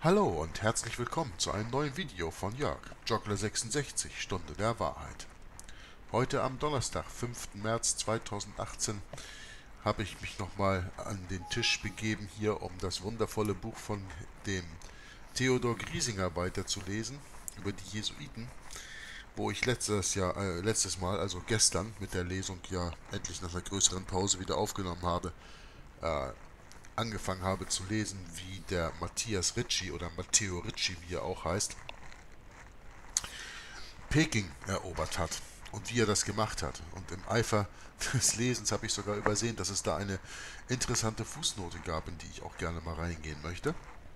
Hallo und herzlich willkommen zu einem neuen Video von Jörg, Joggler66, Stunde der Wahrheit. Heute am Donnerstag, 5. März 2018, habe ich mich nochmal an den Tisch begeben, hier um das wundervolle Buch von dem Theodor Griesinger weiterzulesen, über die Jesuiten, wo ich letztes Mal, also gestern, mit der Lesung ja endlich nach einer größeren Pause wieder aufgenommen habe, äh, angefangen habe zu lesen, wie der Matthias Ricci oder Matteo Ricci, wie er auch heißt, Peking erobert hat und wie er das gemacht hat. Und im Eifer des Lesens habe ich sogar übersehen, dass es da eine interessante Fußnote gab, in die ich auch gerne mal reingehen möchte.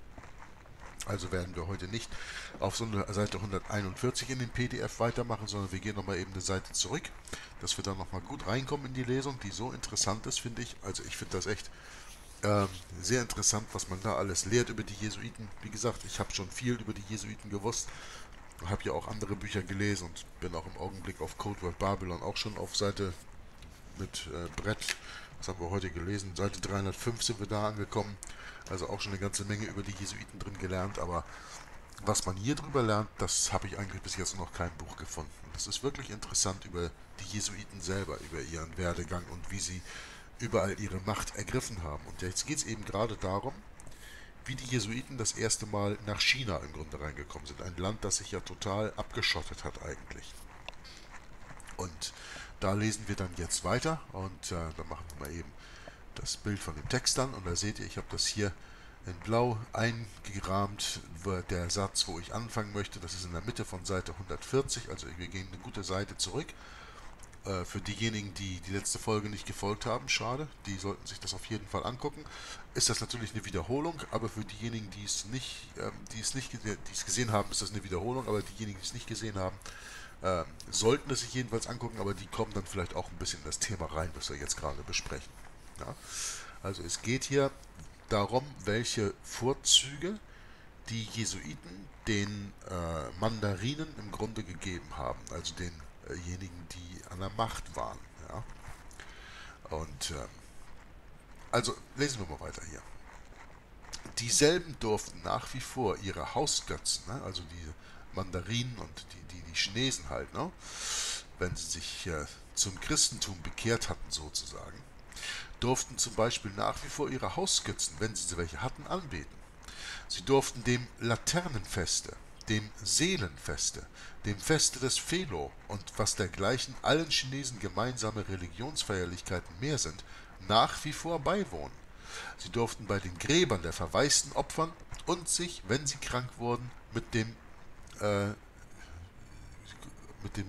Also werden wir heute nicht auf so eine Seite 141 in den PDF weitermachen, sondern wir gehen nochmal eben eine Seite zurück, dass wir dann nochmal gut reinkommen in die Lesung, die so interessant ist, finde ich. Also ich finde das echt sehr interessant, was man da alles lehrt über die Jesuiten. Wie gesagt, ich habe schon viel über die Jesuiten gewusst, habe ja auch andere Bücher gelesen und bin auch im Augenblick auf Code Word Babylon auch schon auf Seite mit Brett. Was haben wir heute gelesen? Seite 305 sind wir da angekommen. Also auch schon eine ganze Menge über die Jesuiten drin gelernt, aber was man hier drüber lernt, das habe ich eigentlich bis jetzt noch kein Buch gefunden. Das ist wirklich interessant über die Jesuiten selber, über ihren Werdegang und wie sie überall ihre Macht ergriffen haben. Und jetzt geht es eben gerade darum, wie die Jesuiten das erste Mal nach China im Grunde reingekommen sind. Ein Land, das sich ja total abgeschottet hat eigentlich. Und da lesen wir dann jetzt weiter und dann machen wir mal eben das Bild von dem Text an. Und da seht ihr, ich habe das hier in blau eingerahmt, der Satz, wo ich anfangen möchte. Das ist in der Mitte von Seite 140, also wir gehen eine gute Seite zurück. Für diejenigen, die die letzte Folge nicht gefolgt haben, schade, die sollten sich das auf jeden Fall angucken. Ist das natürlich eine Wiederholung, aber für diejenigen, die es gesehen haben, ist das eine Wiederholung, aber diejenigen, die es nicht gesehen haben, sollten es sich jedenfalls angucken, aber die kommen dann vielleicht auch ein bisschen in das Thema rein, was wir jetzt gerade besprechen. Ja? Also es geht hier darum, welche Vorzüge die Jesuiten den Mandarinen im Grunde gegeben haben, also denjenigen, die an der Macht waren. Ja? Und also lesen wir mal weiter hier. Dieselben durften nach wie vor ihre Hausgötzen, ne, also die Mandarinen und die Chinesen halt, ne, wenn sie sich zum Christentum bekehrt hatten sozusagen, durften zum Beispiel nach wie vor ihre Hausgötzen, wenn sie welche hatten, anbeten. Sie durften dem Laternenfeste, dem Seelenfeste, dem Feste des Phelo und was dergleichen allen Chinesen gemeinsame Religionsfeierlichkeiten mehr sind, nach wie vor beiwohnen. Sie durften bei den Gräbern der Verwaisten opfern und sich, wenn sie krank wurden, äh, mit dem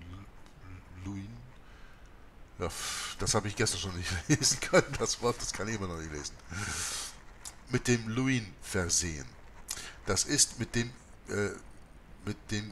Luin, ja, das habe ich gestern schon nicht lesen können, das Wort, das kann ich immer noch nicht lesen, mit dem Luin versehen. Das ist äh, mit dem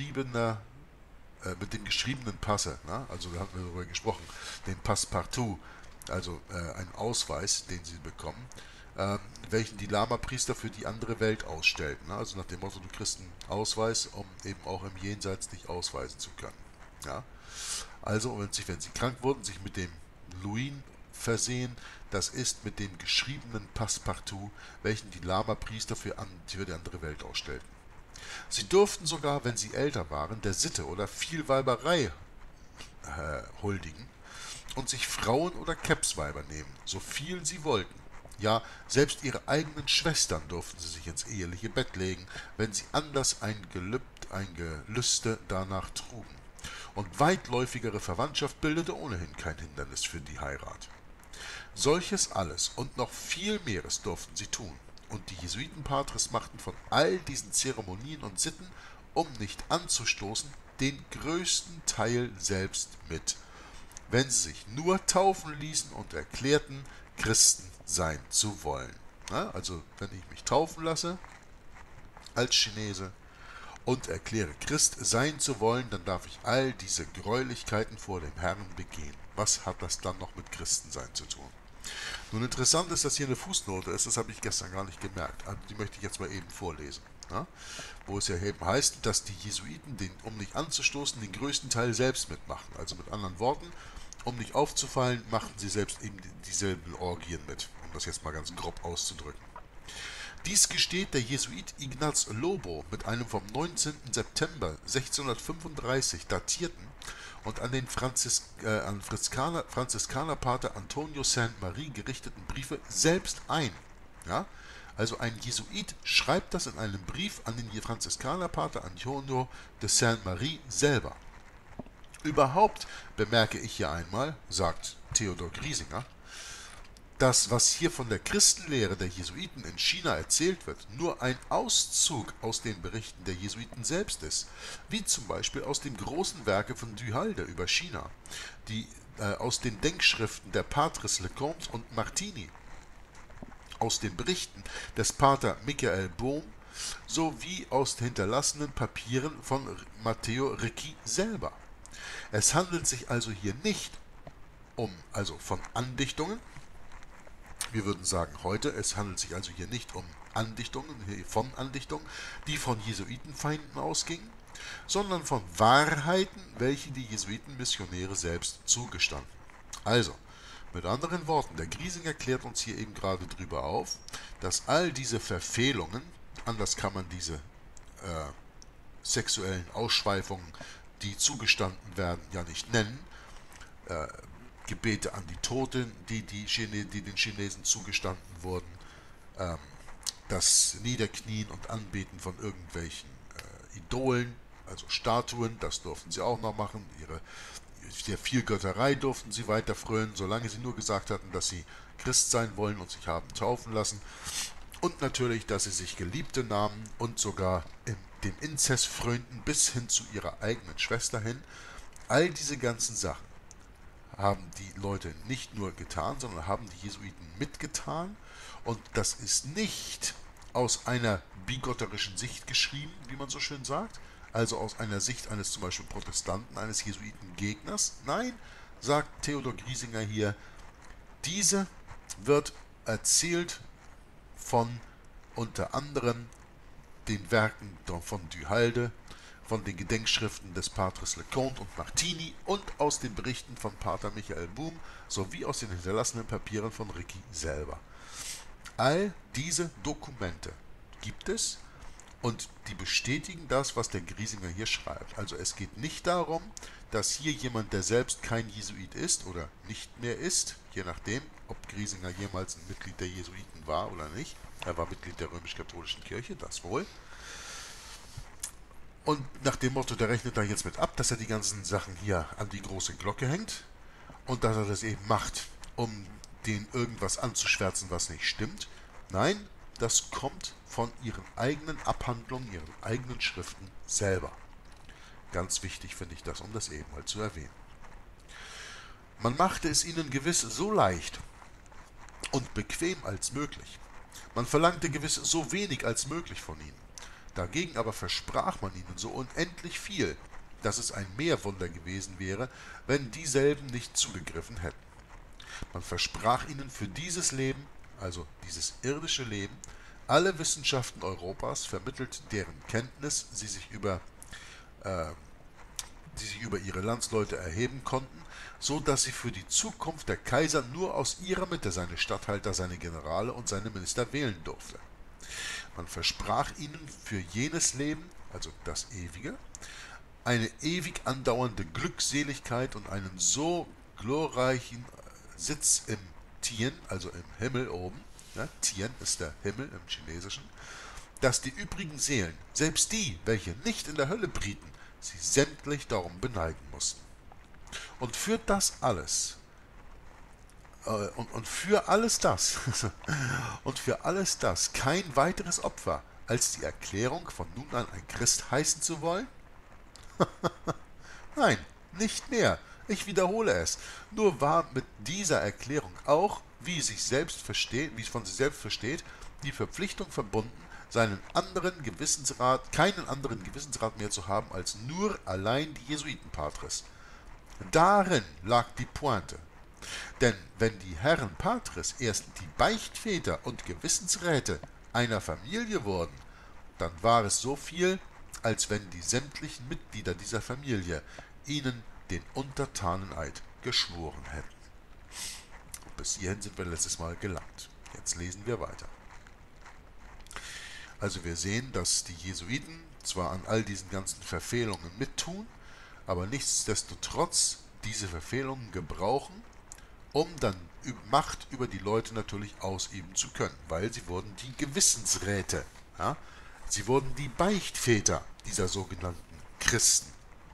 mit dem geschriebenen Passe, ne? Also wir haben darüber gesprochen, den Passepartout, also ein Ausweis, den sie bekommen, welchen die Lama-Priester für die andere Welt ausstellten. Ne? Also nach dem Motto, du kriegst einen Ausweis, um eben auch im Jenseits dich ausweisen zu können. Ja? Also, wenn sie krank wurden, sich mit dem Luin versehen, das ist mit dem geschriebenen Passepartout, welchen die Lama-Priester für die andere Welt ausstellten. Sie durften sogar, wenn sie älter waren, der Sitte oder Vielweiberei huldigen und sich Frauen oder Kepsweiber nehmen, so viel sie wollten. Ja, selbst ihre eigenen Schwestern durften sie sich ins eheliche Bett legen, wenn sie anders ein Gelüste danach trugen. Und weitläufigere Verwandtschaft bildete ohnehin kein Hindernis für die Heirat. Solches alles und noch viel mehres durften sie tun, und die Jesuitenpatres machten von all diesen Zeremonien und Sitten, um nicht anzustoßen, den größten Teil selbst mit, wenn sie sich nur taufen ließen und erklärten, Christen sein zu wollen. Na, also wenn ich mich taufen lasse als Chinese und erkläre, Christ sein zu wollen, dann darf ich all diese Gräulichkeiten vor dem Herrn begehen. Was hat das dann noch mit Christensein zu tun? Nun interessant ist, dass hier eine Fußnote ist, das habe ich gestern gar nicht gemerkt. Also die möchte ich jetzt mal eben vorlesen. Ja? Wo es ja eben heißt, dass die Jesuiten, um nicht anzustoßen, den größten Teil selbst mitmachen. Also mit anderen Worten, um nicht aufzufallen, machten sie selbst eben dieselben Orgien mit, um das jetzt mal ganz grob auszudrücken. Dies gesteht der Jesuit Ignaz Lobo mit einem vom 19. September 1635 datierten und an den Franziskanerpater Antonio Sainte-Marie gerichteten Briefe selbst ein. Ja? Also ein Jesuit schreibt das in einem Brief an den Franziskanerpater Antonio de Sainte-Marie selber. Überhaupt bemerke ich hier einmal, sagt Theodor Griesinger, dass, was hier von der Christenlehre der Jesuiten in China erzählt wird, nur ein Auszug aus den Berichten der Jesuiten selbst ist, wie zum Beispiel aus dem großen Werke von Du Halde über China, die aus den Denkschriften der Patres Leconte und Martini, aus den Berichten des Pater Michael Bohm sowie aus den hinterlassenen Papieren von Matteo Ricci selber. Es handelt sich also hier nicht von Andichtungen. Wir würden sagen heute, es handelt sich also hier nicht um Andichtungen, die von Jesuitenfeinden ausgingen, sondern von Wahrheiten, welche die Jesuitenmissionäre selbst zugestanden. Also, mit anderen Worten, der Griesinger klärt uns hier eben gerade drüber auf, dass all diese Verfehlungen, anders kann man diese sexuellen Ausschweifungen, die zugestanden werden, ja nicht nennen, Gebete an die Toten, die den Chinesen zugestanden wurden, das Niederknien und Anbeten von irgendwelchen Idolen, also Statuen, das durften sie auch noch machen, der Vielgötterei durften sie weiter frönen, solange sie nur gesagt hatten, dass sie Christ sein wollen und sich haben taufen lassen. Und natürlich, dass sie sich Geliebte nahmen und sogar dem Inzest frönten bis hin zu ihrer eigenen Schwester hin. All diese ganzen Sachen haben die Leute nicht nur getan, sondern haben die Jesuiten mitgetan. Und das ist nicht aus einer bigotterischen Sicht geschrieben, wie man so schön sagt, also aus einer Sicht eines zum Beispiel Protestanten, eines Jesuitengegners. Nein, sagt Theodor Griesinger hier, diese wird erzählt von unter anderem den Werken von Du Halde, von den Gedenkschriften des Patres Leconte und Martini und aus den Berichten von Pater Michael Bohm sowie aus den hinterlassenen Papieren von Ricci selber. All diese Dokumente gibt es und die bestätigen das, was der Griesinger hier schreibt. Also es geht nicht darum, dass hier jemand, der selbst kein Jesuit ist oder nicht mehr ist, je nachdem, ob Griesinger jemals ein Mitglied der Jesuiten war oder nicht. Er war Mitglied der römisch-katholischen Kirche, das wohl. Und nach dem Motto, der rechnet da jetzt mit ab, dass er die ganzen Sachen hier an die große Glocke hängt und dass er das eben macht, um denen irgendwas anzuschwärzen, was nicht stimmt. Nein, das kommt von ihren eigenen Abhandlungen, ihren eigenen Schriften selber. Ganz wichtig finde ich das, um das eben mal zu erwähnen. Man machte es ihnen gewiss so leicht und bequem als möglich. Man verlangte gewiss so wenig als möglich von ihnen. Dagegen aber versprach man ihnen so unendlich viel, dass es ein Mehrwunder gewesen wäre, wenn dieselben nicht zugegriffen hätten. Man versprach ihnen für dieses Leben, also dieses irdische Leben, alle Wissenschaften Europas, vermittelt deren Kenntnis sie sich über ihre Landsleute erheben konnten, so dass sie für die Zukunft der Kaiser nur aus ihrer Mitte seine Statthalter, seine Generale und seine Minister wählen durfte. Man versprach ihnen für jenes Leben, also das Ewige, eine ewig andauernde Glückseligkeit und einen so glorreichen Sitz im Tien, also im Himmel oben, ja, Tien ist der Himmel im Chinesischen, dass die übrigen Seelen, selbst die, welche nicht in der Hölle brieten, sie sämtlich darum beneigen mussten. Und für das alles, und für alles das kein weiteres Opfer als die Erklärung, von nun an ein Christ heißen zu wollen? Nein, nicht mehr. Ich wiederhole es. Nur war mit dieser Erklärung auch, wie es von sich selbst versteht, die Verpflichtung verbunden, keinen anderen Gewissensrat mehr zu haben als nur allein die Jesuitenpatres. Darin lag die Pointe. Denn wenn die Herren Patres erst die Beichtväter und Gewissensräte einer Familie wurden, dann war es so viel, als wenn die sämtlichen Mitglieder dieser Familie ihnen den Untertaneneid geschworen hätten. Bis hierhin sind wir letztes Mal gelangt. Jetzt lesen wir weiter. Also wir sehen, dass die Jesuiten zwar an all diesen ganzen Verfehlungen mittun, aber nichtsdestotrotz diese Verfehlungen gebrauchen, um dann Macht über die Leute natürlich ausüben zu können, weil sie wurden die Gewissensräte, ja? Sie wurden die Beichtväter dieser sogenannten Christen.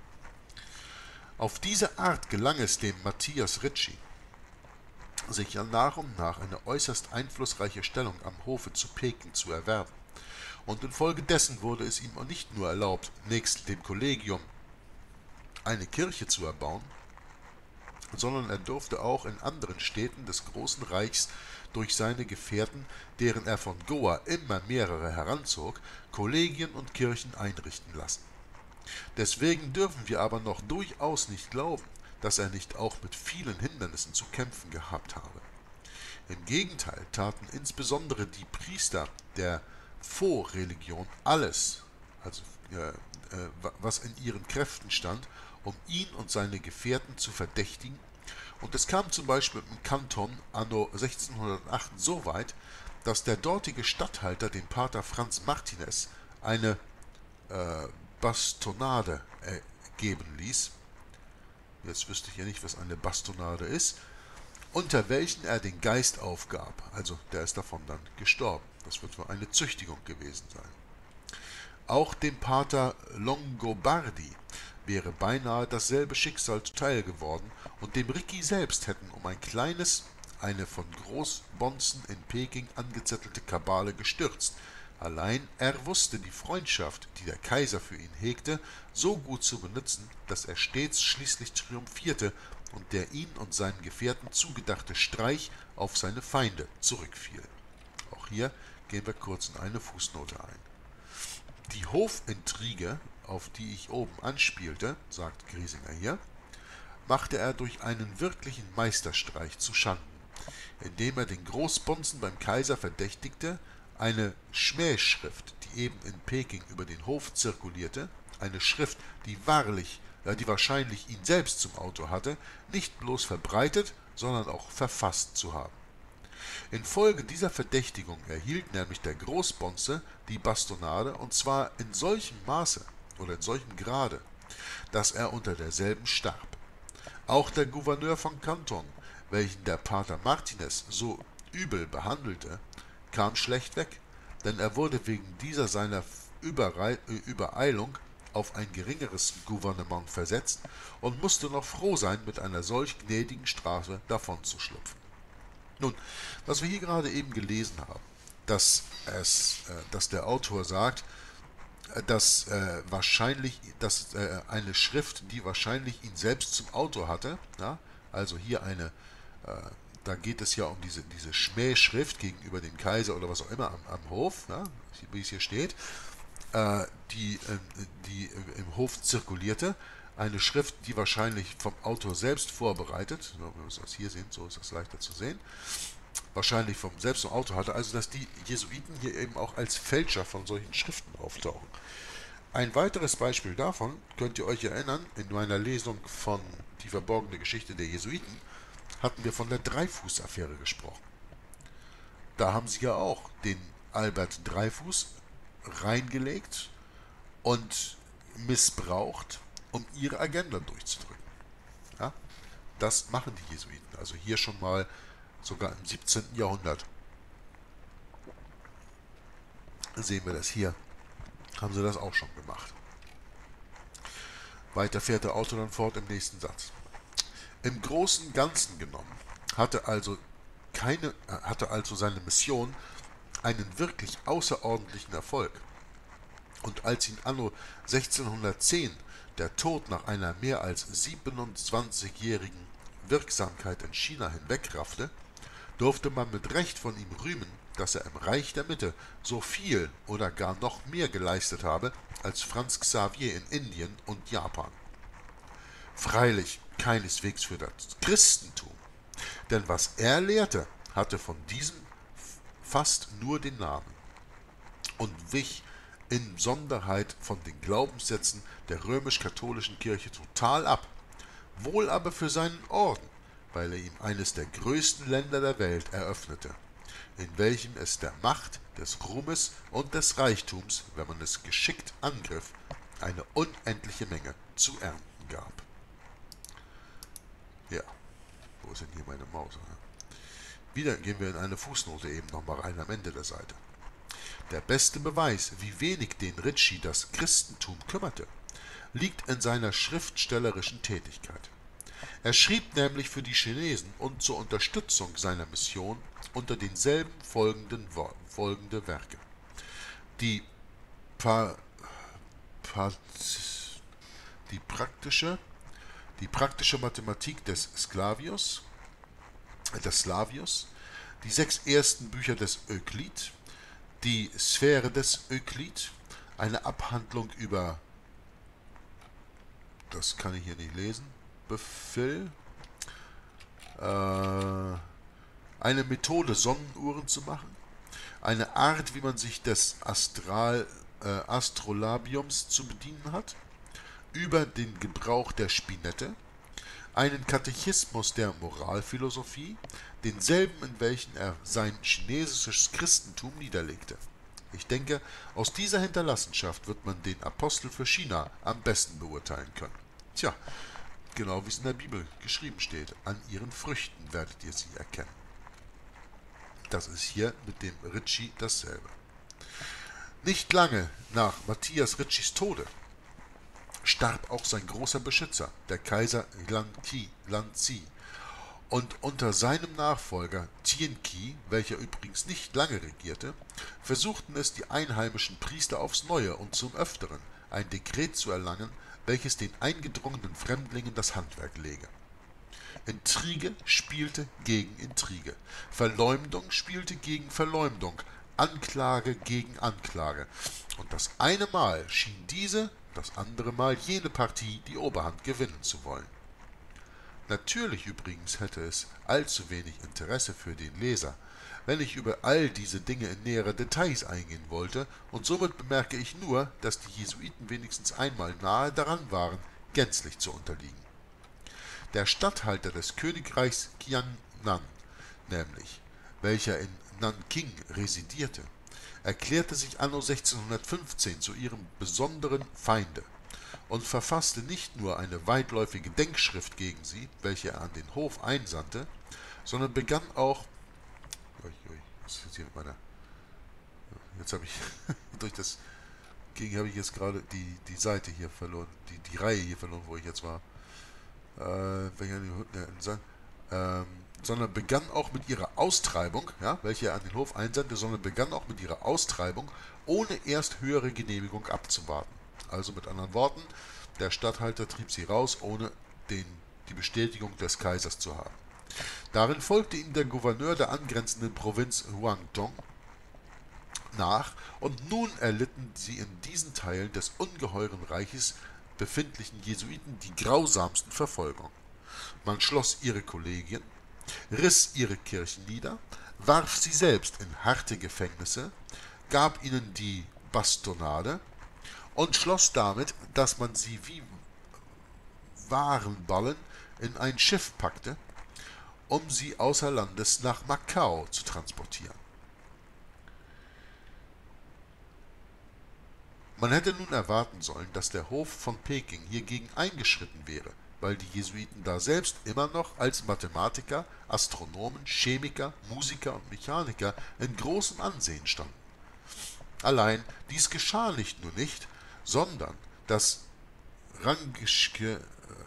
Auf diese Art gelang es dem Matthias Ricci, sich nach und nach eine äußerst einflussreiche Stellung am Hofe zu Peking zu erwerben. Und infolgedessen wurde es ihm nicht nur erlaubt, nächst dem Kollegium eine Kirche zu erbauen, sondern er durfte auch in anderen Städten des Großen Reichs durch seine Gefährten, deren er von Goa immer mehrere heranzog, Kollegien und Kirchen einrichten lassen. Deswegen dürfen wir aber noch durchaus nicht glauben, dass er nicht auch mit vielen Hindernissen zu kämpfen gehabt habe. Im Gegenteil taten insbesondere die Priester der Pho-Religion alles, also was in ihren Kräften stand, um ihn und seine Gefährten zu verdächtigen, und es kam zum Beispiel im Kanton anno 1608 so weit, dass der dortige Statthalter dem Pater Franz Martinez eine Bastonade geben ließ. Jetzt wüsste ich ja nicht, was eine Bastonade ist, unter welchen er den Geist aufgab. Also der ist davon dann gestorben. Das wird wohl eine Züchtigung gewesen sein. Auch dem Pater Longobardi wäre beinahe dasselbe Schicksal zuteil geworden, und dem Ricci selbst hätten um ein kleines, eine von Großbonzen in Peking angezettelte Kabale gestürzt. Allein er wusste die Freundschaft, die der Kaiser für ihn hegte, so gut zu benutzen, dass er stets schließlich triumphierte und der ihn und seinen Gefährten zugedachte Streich auf seine Feinde zurückfiel. Auch hier gehen wir kurz in eine Fußnote ein. Die Hofintrige, auf die ich oben anspielte, sagt Griesinger hier, machte er durch einen wirklichen Meisterstreich zuschanden, indem er den Großbonzen beim Kaiser verdächtigte, eine Schmähschrift, die eben in Peking über den Hof zirkulierte, eine Schrift, die wahrscheinlich ihn selbst zum Autor hatte, nicht bloß verbreitet, sondern auch verfasst zu haben. Infolge dieser Verdächtigung erhielt nämlich der Großbonze die Bastonade, und zwar in solchem Maße oder in solchem Grade, dass er unter derselben starb. Auch der Gouverneur von Kanton, welchen der Pater Martinez so übel behandelte, kam schlecht weg, denn er wurde wegen dieser seiner Übereilung auf ein geringeres Gouvernement versetzt und musste noch froh sein, mit einer solch gnädigen Strafe davonzuschlüpfen. Nun, was wir hier gerade eben gelesen haben, dass der Autor sagt, dass eine Schrift, die wahrscheinlich ihn selbst zum Autor hatte, ja, also hier da geht es ja um diese Schmähschrift gegenüber dem Kaiser oder was auch immer am Hof, ja, wie es hier steht, die im Hof zirkulierte, eine Schrift, die wahrscheinlich vom Autor selbst vorbereitet, wenn wir das hier sehen, so ist das leichter zu sehen, wahrscheinlich selbst vom Autor hatte, also dass die Jesuiten hier eben auch als Fälscher von solchen Schriften auftauchen. Ein weiteres Beispiel davon könnt ihr euch erinnern, in meiner Lesung von Die verborgene Geschichte der Jesuiten hatten wir von der Dreyfus-Affäre gesprochen. Da haben sie ja auch den Albert Dreyfus reingelegt und missbraucht, um ihre Agenda durchzudrücken. Ja? Das machen die Jesuiten, also hier schon mal sogar im 17. Jahrhundert. Sehen wir das hier, haben sie das auch schon gemacht. Weiter fährt der Autor dann fort im nächsten Satz. Im Großen und Ganzen genommen hatte also seine Mission einen wirklich außerordentlichen Erfolg. Und als ihn anno 1610 der Tod nach einer mehr als 27-jährigen Wirksamkeit in China hinwegraffte, durfte man mit Recht von ihm rühmen, dass er im Reich der Mitte so viel oder gar noch mehr geleistet habe als Franz Xavier in Indien und Japan. Freilich keineswegs für das Christentum, denn was er lehrte, hatte von diesem fast nur den Namen und wich insonderheit von den Glaubenssätzen der römisch-katholischen Kirche total ab, wohl aber für seinen Orden, weil er ihm eines der größten Länder der Welt eröffnete. in welchem es der Macht, des Ruhmes und des Reichtums, wenn man es geschickt angriff, eine unendliche Menge zu ernten gab. Ja, wo ist denn hier meine Maus? Wieder gehen wir in eine Fußnote eben nochmal rein am Ende der Seite. Der beste Beweis, wie wenig den Ritchie das Christentum kümmerte, liegt in seiner schriftstellerischen Tätigkeit. Er schrieb nämlich für die Chinesen und zur Unterstützung seiner Mission unter denselben folgende Werke. Die, die praktische Mathematik des Slavius, die 6 ersten Bücher des Euklid, die Sphäre des Euklid, eine Abhandlung über, das kann ich hier nicht lesen, Befehl, eine Methode, Sonnenuhren zu machen, eine Art, wie man sich des Astrolabiums zu bedienen hat, über den Gebrauch der Spinette, einen Katechismus der Moralphilosophie, denselben, in welchen er sein chinesisches Christentum niederlegte. Ich denke, aus dieser Hinterlassenschaft wird man den Apostel für China am besten beurteilen können. Tja, genau wie es in der Bibel geschrieben steht, an ihren Früchten werdet ihr sie erkennen. Das ist hier mit dem Ritchie dasselbe. Nicht lange nach Matthias Ritchies Tode starb auch sein großer Beschützer, der Kaiser Lanzi, und unter seinem Nachfolger Tianqi, welcher übrigens nicht lange regierte, versuchten es die einheimischen Priester aufs Neue und zum Öfteren, ein Dekret zu erlangen, welches den eingedrungenen Fremdlingen das Handwerk lege. Intrige spielte gegen Intrige, Verleumdung spielte gegen Verleumdung, Anklage gegen Anklage, und das eine Mal schien diese, das andere Mal jene Partie die Oberhand gewinnen zu wollen. Natürlich übrigens hätte es allzu wenig Interesse für den Leser, wenn ich über all diese Dinge in nähere Details eingehen wollte, und somit bemerke ich nur, dass die Jesuiten wenigstens einmal nahe daran waren, gänzlich zu unterliegen. Der Statthalter des Königreichs Qiannan, nämlich, welcher in Nanking residierte, erklärte sich anno 1615 zu ihrem besonderen Feinde und verfasste nicht nur eine weitläufige Denkschrift gegen sie, welche er an den Hof einsandte, sondern begann auch, was ist hier mit meiner, jetzt habe ich, durch das Gegen habe ich jetzt gerade die Seite hier verloren, die Reihe hier verloren, wo ich jetzt war, sondern begann auch mit ihrer Austreibung, ja, welche er an den Hof einsandte, sondern begann auch mit ihrer Austreibung, ohne erst höhere Genehmigung abzuwarten. Also mit anderen Worten, der Statthalter trieb sie raus, ohne die Bestätigung des Kaisers zu haben. Darin folgte ihm der Gouverneur der angrenzenden Provinz Guangdong nach, und nun erlitten sie in diesen Teilen des ungeheuren Reiches befindlichen Jesuiten die grausamsten Verfolgung. Man schloss ihre Kollegien, riss ihre Kirchen nieder, warf sie selbst in harte Gefängnisse, gab ihnen die Bastonade und schloss damit, dass man sie wie Warenballen in ein Schiff packte, um sie außer Landes nach Macau zu transportieren. Man hätte nun erwarten sollen, dass der Hof von Peking hiergegen eingeschritten wäre, weil die Jesuiten da selbst immer noch als Mathematiker, Astronomen, Chemiker, Musiker und Mechaniker in großem Ansehen standen. Allein dies geschah nicht nur nicht, sondern das Rangischke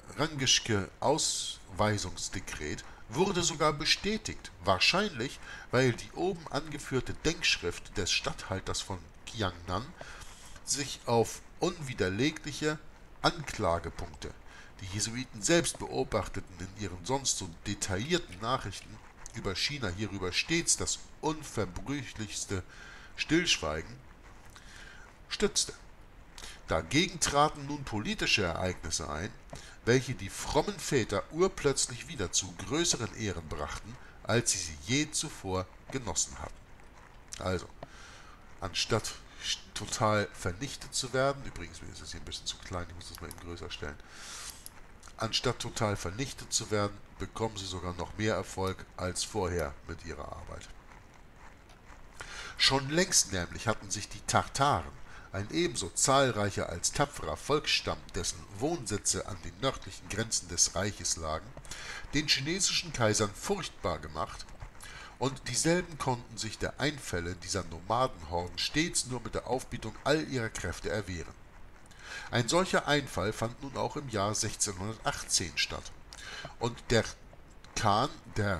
Ausweisungsdekret wurde sogar bestätigt, wahrscheinlich, weil die oben angeführte Denkschrift des Statthalters von Qiannan sich auf unwiderlegliche Anklagepunkte, die Jesuiten selbst beobachteten in ihren sonst so detaillierten Nachrichten über China hierüber stets das unverbrüchlichste Stillschweigen, stützte. Dagegen traten nun politische Ereignisse ein, welche die frommen Väter urplötzlich wieder zu größeren Ehren brachten, als sie je zuvor genossen hatten. Also, anstatt total vernichtet zu werden, übrigens ist es hier ein bisschen zu klein, ich muss das mal eben größer stellen, anstatt total vernichtet zu werden, bekommen sie sogar noch mehr Erfolg als vorher mit ihrer Arbeit. Schon längst nämlich hatten sich die Tartaren, ein ebenso zahlreicher als tapferer Volksstamm, dessen Wohnsitze an den nördlichen Grenzen des Reiches lagen, den chinesischen Kaisern furchtbar gemacht, und dieselben konnten sich der Einfälle dieser Nomadenhorden stets nur mit der Aufbietung all ihrer Kräfte erwehren. Ein solcher Einfall fand nun auch im Jahr 1618 statt, und der Khan der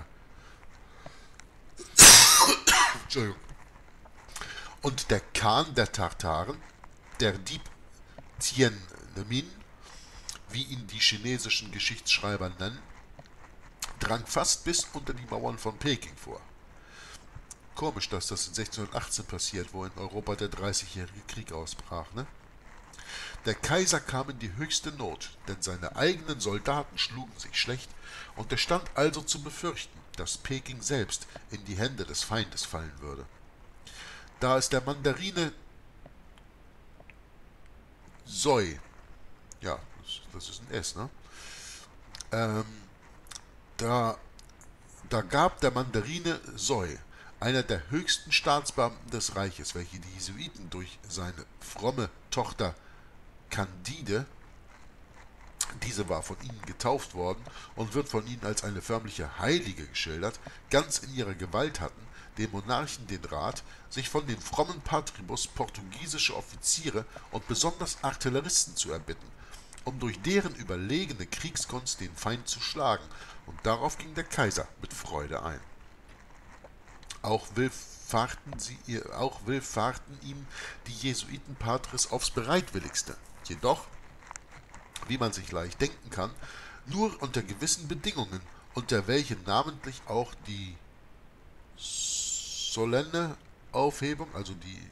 Entschuldigung, und der Khan der Tartaren, der Dieb Tien Min, wie ihn die chinesischen Geschichtsschreiber nennen, drang fast bis unter die Mauern von Peking vor. Komisch, dass das in 1618 passiert, wo in Europa der Dreißigjährige Krieg ausbrach, ne? Der Kaiser kam in die höchste Not, denn seine eigenen Soldaten schlugen sich schlecht, und es stand also zu befürchten, dass Peking selbst in die Hände des Feindes fallen würde. Da es der Mandarine Soi, ja, das ist ein S, ne? Ähm, da gab der Mandarine Soi, einer der höchsten Staatsbeamten des Reiches, welche die Jesuiten durch seine fromme Tochter Candide, diese war von ihnen getauft worden und wird von ihnen als eine förmliche Heilige geschildert, ganz in ihrer Gewalt hatten, dem Monarchen den Rat, sich von den frommen Patribus portugiesische Offiziere und besonders Artilleristen zu erbitten, um durch deren überlegene Kriegskunst den Feind zu schlagen, und darauf ging der Kaiser mit Freude ein. Auch willfahrten ihm die Jesuitenpatres aufs bereitwilligste, jedoch, wie man sich leicht denken kann, nur unter gewissen Bedingungen, unter welchen namentlich auch die solenne Aufhebung, also die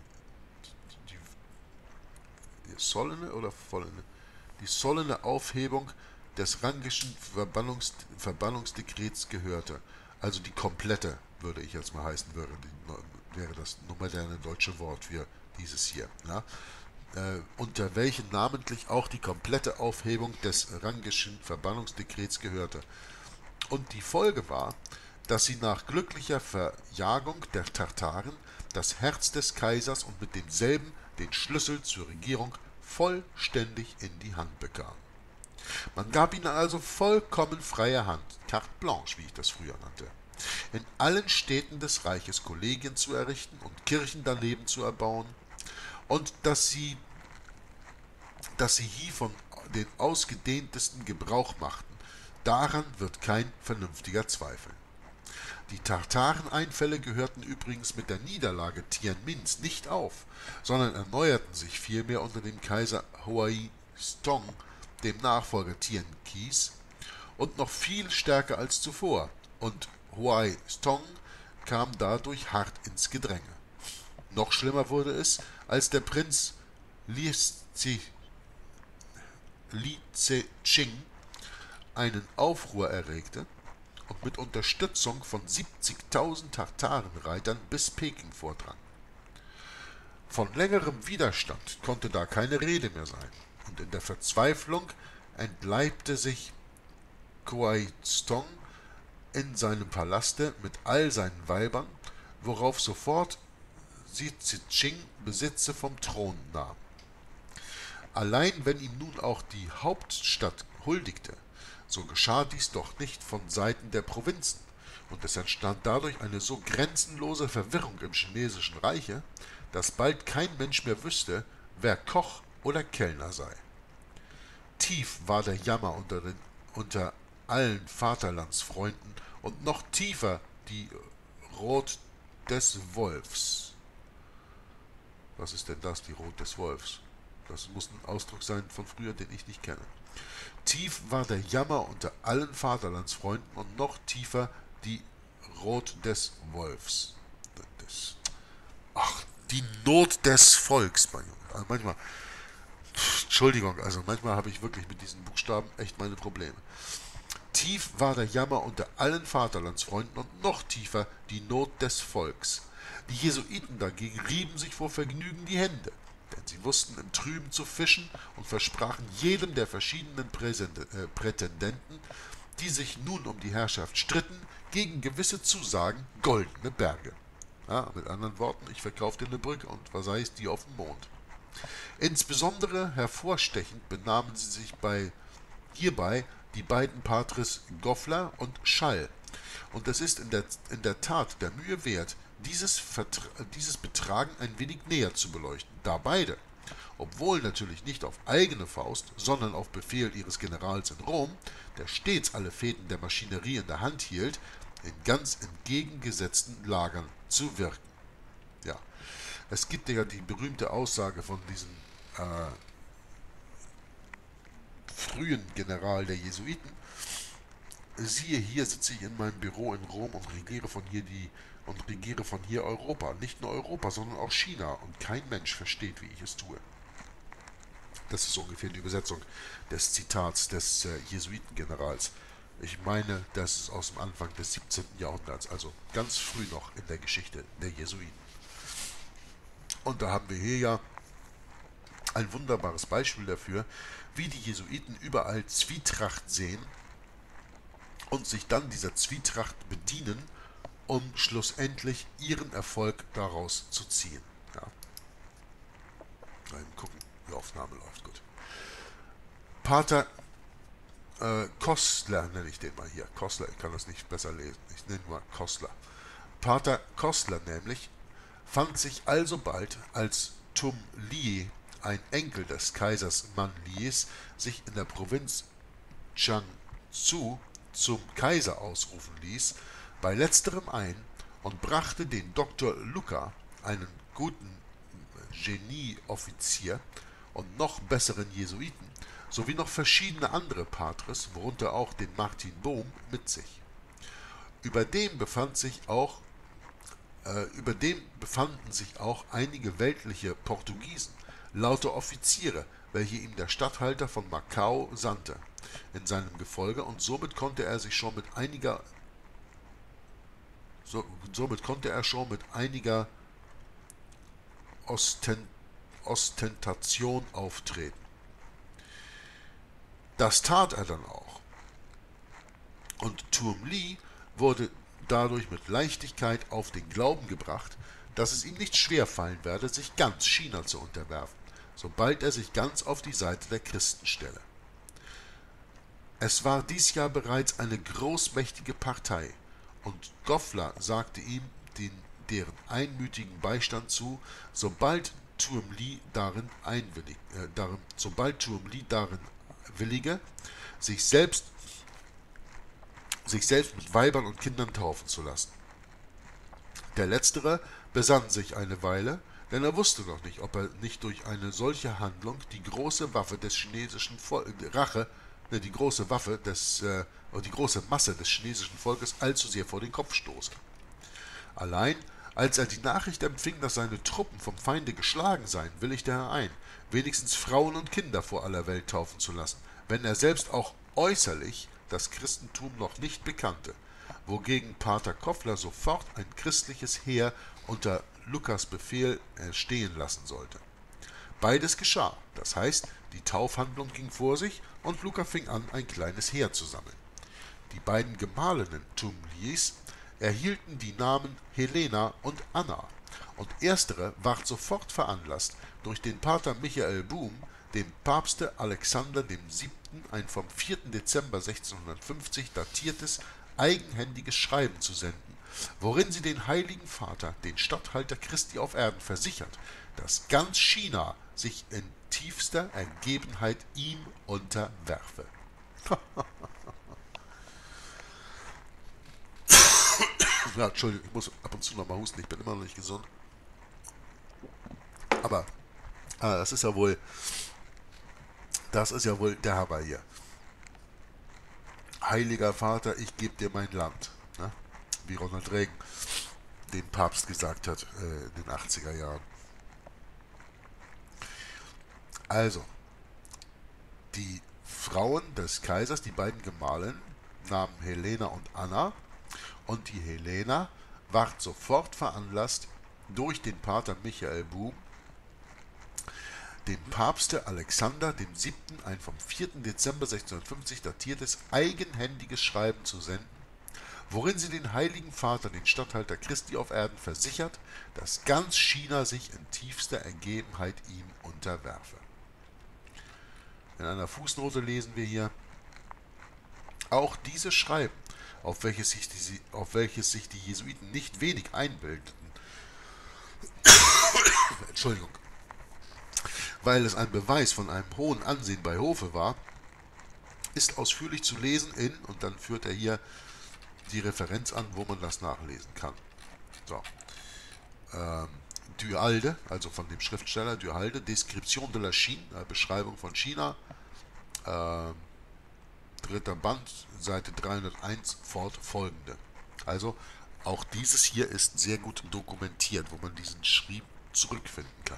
solenne oder vollende, die solenne Aufhebung des rangischen Verbannungsdekrets gehörte, also die komplette, würde ich jetzt mal heißen, wäre das moderne deutsche Wort für dieses hier, ja? Unter welchen namentlich auch die komplette Aufhebung des rangischen Verbannungsdekrets gehörte. Und die Folge war, dass sie nach glücklicher Verjagung der Tartaren das Herz des Kaisers und mit demselben den Schlüssel zur Regierung vollständig in die Hand bekam. Man gab ihnen also vollkommen freie Hand, carte blanche, wie ich das früher nannte, in allen Städten des Reiches Kollegien zu errichten und Kirchen daneben zu erbauen, und dass sie hiervon den ausgedehntesten Gebrauch machten, daran wird kein vernünftiger Zweifel. Die Tartareneinfälle gehörten übrigens mit der Niederlage Tianmins nicht auf, sondern erneuerten sich vielmehr unter dem Kaiser Huai Stong, dem Nachfolger Tian Qis, und noch viel stärker als zuvor, und Huai Stong kam dadurch hart ins Gedränge. Noch schlimmer wurde es, als der Prinz Li Zeching einen Aufruhr erregte und mit Unterstützung von 70.000 Tartarenreitern bis Peking vordrang. Von längerem Widerstand konnte da keine Rede mehr sein, und in der Verzweiflung entleibte sich Kuai Stong in seinem Palaste mit all seinen Weibern, worauf sofort Zeching Besitze vom Thron nahm. Allein wenn ihm nun auch die Hauptstadt huldigte, so geschah dies doch nicht von Seiten der Provinzen, und es entstand dadurch eine so grenzenlose Verwirrung im chinesischen Reiche, dass bald kein Mensch mehr wüsste, wer Koch oder Kellner sei. Tief war der Jammer unter allen Vaterlandsfreunden, und noch tiefer die Rot des Wolfs. Was ist denn das, die Rot des Wolfs? Das muss ein Ausdruck sein von früher, den ich nicht kenne. Tief war der Jammer unter allen Vaterlandsfreunden, und noch tiefer die Rot des Wolfs. Die Not des Volks. Also manchmal, Entschuldigung, also manchmal habe ich wirklich mit diesen Buchstaben echt meine Probleme. Tief war der Jammer unter allen Vaterlandsfreunden, und noch tiefer die Not des Volks. Die Jesuiten dagegen rieben sich vor Vergnügen die Hände, denn sie wussten im Trüben zu fischen und versprachen jedem der verschiedenen Prätendenten, die sich nun um die Herrschaft stritten, gegen gewisse Zusagen goldene Berge. Ja, mit anderen Worten, ich verkaufe dir eine Brücke und verseih die auf dem Mond. Insbesondere hervorstechend benahmen sie sich hierbei die beiden Patres Goffler und Schall. Und es ist in der Tat der Mühe wert, dieses Betragen ein wenig näher zu beleuchten, da beide, obwohl natürlich nicht auf eigene Faust, sondern auf Befehl ihres Generals in Rom, der stets alle Fäden der Maschinerie in der Hand hielt, in ganz entgegengesetzten Lagern zu wirken. Ja, es gibt ja die berühmte Aussage von diesem äh, frühen General der Jesuiten: Siehe, hier sitze ich in meinem Büro in Rom und regiere von hier Europa. Nicht nur Europa, sondern auch China. Und kein Mensch versteht, wie ich es tue. Das ist so ungefähr die Übersetzung des Zitats des Jesuitengenerals. Ich meine, das ist aus dem Anfang des 17. Jahrhunderts, also ganz früh noch in der Geschichte der Jesuiten. Und da haben wir hier ja ein wunderbares Beispiel dafür, wie die Jesuiten überall Zwietracht sehen und sich dann dieser Zwietracht bedienen, um schlussendlich ihren Erfolg daraus zu ziehen. Ja. Mal eben gucken, die Aufnahme läuft gut. Pater Kostler nenne ich den mal hier. Kostler, ich kann das nicht besser lesen. Ich nenne mal Kostler. Pater Kostler nämlich fand sich alsobald, als Tum Lie, ein Enkel des Kaisers Man Lies, sich in der Provinz Jiangsu zum Kaiser ausrufen ließ, bei letzterem ein und brachte den Dr. Luca, einen guten Genieoffizier und noch besseren Jesuiten, sowie noch verschiedene andere Patres, worunter auch den Martin Bohm, mit sich. Überdem befanden sich auch einige weltliche Portugiesen, lauter Offiziere, welche ihm der Statthalter von Macau sandte, in seinem Gefolge, und somit konnte er schon mit einiger Ostentation auftreten. Das tat er dann auch. Und Tum Lie wurde dadurch mit Leichtigkeit auf den Glauben gebracht, dass es ihm nicht schwer fallen werde, sich ganz China zu unterwerfen, sobald er sich ganz auf die Seite der Christen stelle. Es war dies Jahr bereits eine großmächtige Partei, und Goffler sagte ihm deren einmütigen Beistand zu, sobald Tum Lie darin willige, sich selbst mit Weibern und Kindern taufen zu lassen. Der Letztere besann sich eine Weile, denn er wusste noch nicht, ob er nicht durch eine solche Handlung die große Masse des chinesischen Volkes allzu sehr vor den Kopf stoße. Allein, als er die Nachricht empfing, dass seine Truppen vom Feinde geschlagen seien, willigte er ein, wenigstens Frauen und Kinder vor aller Welt taufen zu lassen, wenn er selbst auch äußerlich das Christentum noch nicht bekannte, wogegen Pater Koffler sofort ein christliches Heer unter Lukas Befehl stehen lassen sollte. Beides geschah, das heißt, die Taufhandlung ging vor sich und Luca fing an, ein kleines Heer zu sammeln. Die beiden Gemahlinnen Tum Lies erhielten die Namen Helena und Anna, und erstere ward sofort veranlasst, durch den Pater Michael Bohm dem Papste Alexander VII. Ein vom 4. Dezember 1650 datiertes, eigenhändiges Schreiben zu senden, worin sie den Heiligen Vater, den Statthalter Christi auf Erden, versichert, dass ganz China sich in tiefster Ergebenheit ihm unterwerfe. Ja, Entschuldigung, ich muss ab und zu noch mal husten, ich bin immer noch nicht gesund. Aber das ist ja wohl der Hammer hier. Heiliger Vater, ich gebe dir mein Land. Ne? Wie Ronald Reagan dem Papst gesagt hat in den 80er Jahren. Also, die Frauen des Kaisers, die beiden Gemahlinnen, nahmen Helena und Anna, und die Helena ward sofort veranlasst, durch den Pater Michael Bohm dem Papste Alexander VII. Ein vom 4. Dezember 1650 datiertes, eigenhändiges Schreiben zu senden, worin sie den Heiligen Vater, den Statthalter Christi auf Erden, versichert, dass ganz China sich in tiefster Ergebenheit ihm unterwerfe. In einer Fußnote lesen wir hier: Auch dieses Schreiben, auf welches sich die Jesuiten nicht wenig einbildeten, Entschuldigung, weil es ein Beweis von einem hohen Ansehen bei Hofe war, ist ausführlich zu lesen in, und dann führt er hier die Referenz an, wo man das nachlesen kann. So. Duhalde, also von dem Schriftsteller Duhalde, Description de la Chine, Beschreibung von China, dritter Band, Seite 301 fortfolgende. Also auch dieses hier ist sehr gut dokumentiert, wo man diesen Schrieb zurückfinden kann.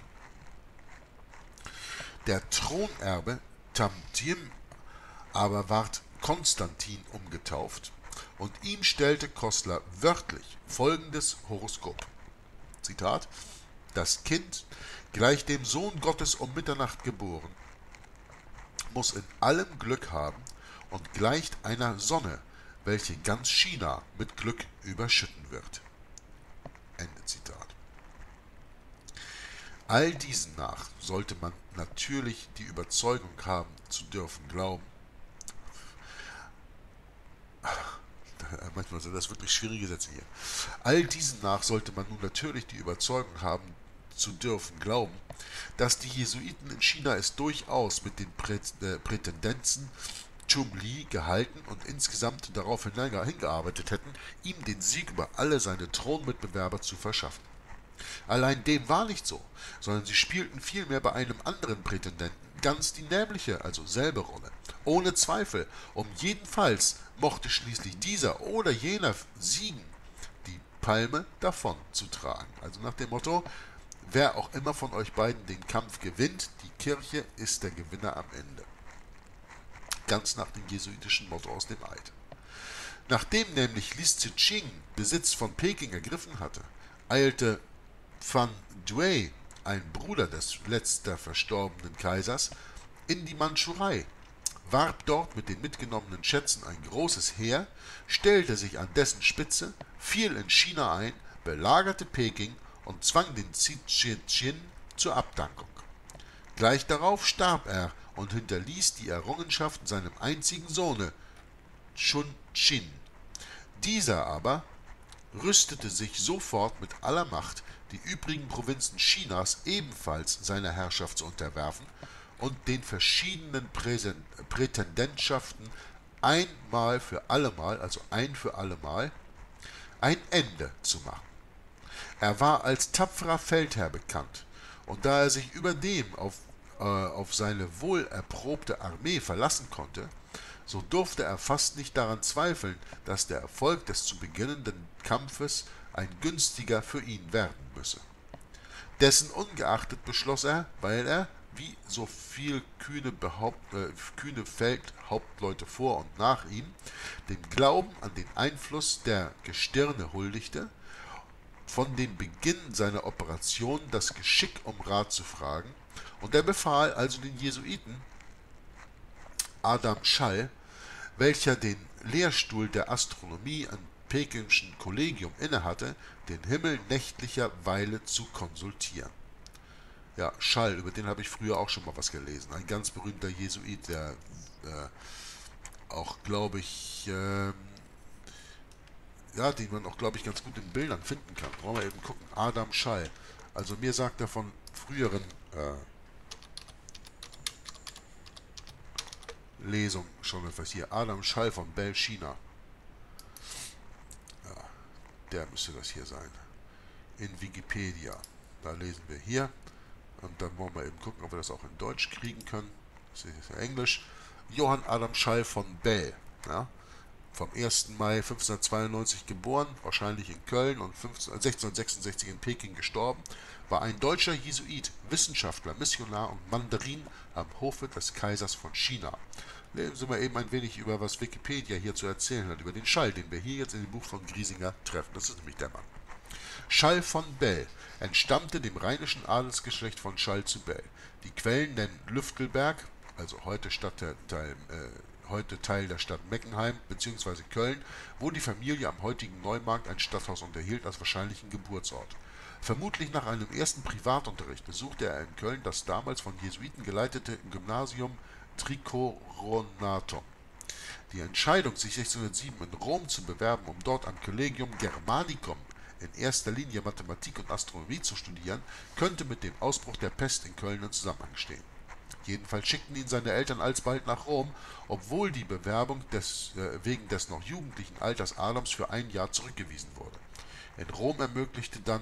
Der Thronerbe Tamtim aber ward Konstantin umgetauft, und ihm stellte Kostler wörtlich folgendes Horoskop. Zitat: Das Kind, gleich dem Sohn Gottes um Mitternacht geboren, muss in allem Glück haben und gleicht einer Sonne, welche ganz China mit Glück überschütten wird. Ende Zitat. All diesen nach sollte man natürlich die Überzeugung haben zu dürfen glauben. Manchmal sind das wirklich schwierige Sätze hier. All diesen nach sollte man nun natürlich die Überzeugung haben zu dürfen glauben, dass die Jesuiten in China es durchaus mit den Prätendenzen Chumli gehalten und insgesamt darauf hingearbeitet hätten, ihm den Sieg über alle seine Thronmitbewerber zu verschaffen. Allein dem war nicht so, sondern sie spielten vielmehr bei einem anderen Prätendenten ganz die nämliche, also selbe Rolle. Ohne Zweifel, jedenfalls mochte schließlich dieser oder jener siegen, die Palme davon zu tragen. Also nach dem Motto: Wer auch immer von euch beiden den Kampf gewinnt, die Kirche ist der Gewinner am Ende. Ganz nach dem jesuitischen Motto aus dem Eid. Nachdem nämlich Li Ziqing Besitz von Peking ergriffen hatte, eilte Fan Dui, ein Bruder des letzter verstorbenen Kaisers, in die Mandschurei, warb dort mit den mitgenommenen Schätzen ein großes Heer, stellte sich an dessen Spitze, fiel in China ein, belagerte Peking und zwang den Ziqin zur Abdankung. Gleich darauf starb er und hinterließ die Errungenschaften seinem einzigen Sohne, Chun Chin. Dieser aber rüstete sich sofort mit aller Macht, die übrigen Provinzen Chinas ebenfalls seiner Herrschaft zu unterwerfen und den verschiedenen Prätendentschaften einmal für allemal, also ein für allemal, ein Ende zu machen. Er war als tapferer Feldherr bekannt, und da er sich überdem auf seine wohlerprobte Armee verlassen konnte, so durfte er fast nicht daran zweifeln, dass der Erfolg des zu beginnenden Kampfes ein günstiger für ihn werden müsse. Dessen ungeachtet beschloss er, weil er, wie so viel kühne Feldhauptleute vor und nach ihm, dem Glauben an den Einfluss der Gestirne huldigte, von dem Beginn seiner Operation das Geschick um Rat zu fragen, und er befahl also den Jesuiten Adam Schall, welcher den Lehrstuhl der Astronomie am Pekingschen Kollegium innehatte, den Himmel nächtlicher Weile zu konsultieren. Ja, Schall, über den habe ich früher auch schon mal was gelesen. Ein ganz berühmter Jesuit, der auch, glaube ich, den man auch, glaube ich, ganz gut in Bildern finden kann. Wollen wir eben gucken. Adam Schall. Also mir sagt er von früheren Lesungen schon etwas hier. Adam Schall von Bell, China. Ja, der müsste das hier sein. In Wikipedia. Da lesen wir hier. Und dann wollen wir eben gucken, ob wir das auch in Deutsch kriegen können. Das ist ja Englisch. Johann Adam Schall von Bell. Ja, vom 1. Mai 1592 geboren, wahrscheinlich in Köln, und 1666 in Peking gestorben, war ein deutscher Jesuit, Wissenschaftler, Missionar und Mandarin am Hofe des Kaisers von China. Lesen Sie mal eben ein wenig über, was Wikipedia hier zu erzählen hat, über den Schall, den wir hier jetzt in dem Buch von Griesinger treffen. Das ist nämlich der Mann. Schall von Bell entstammte dem rheinischen Adelsgeschlecht von Schall zu Bell. Die Quellen nennen Lüftelberg, also heute Stadtteil heute Teil der Stadt Meckenheim bzw. Köln, wo die Familie am heutigen Neumarkt ein Stadthaus unterhielt als wahrscheinlichen Geburtsort. Vermutlich nach einem ersten Privatunterricht besuchte er in Köln das damals von Jesuiten geleitete Gymnasium Tricoronatum. Die Entscheidung, sich 1607 in Rom zu bewerben, um dort am Collegium Germanicum in erster Linie Mathematik und Astronomie zu studieren, könnte mit dem Ausbruch der Pest in Köln in Zusammenhang stehen. Jedenfalls schickten ihn seine Eltern alsbald nach Rom, obwohl die Bewerbung wegen des noch jugendlichen Alters Adams für ein Jahr zurückgewiesen wurde. In Rom ermöglichte dann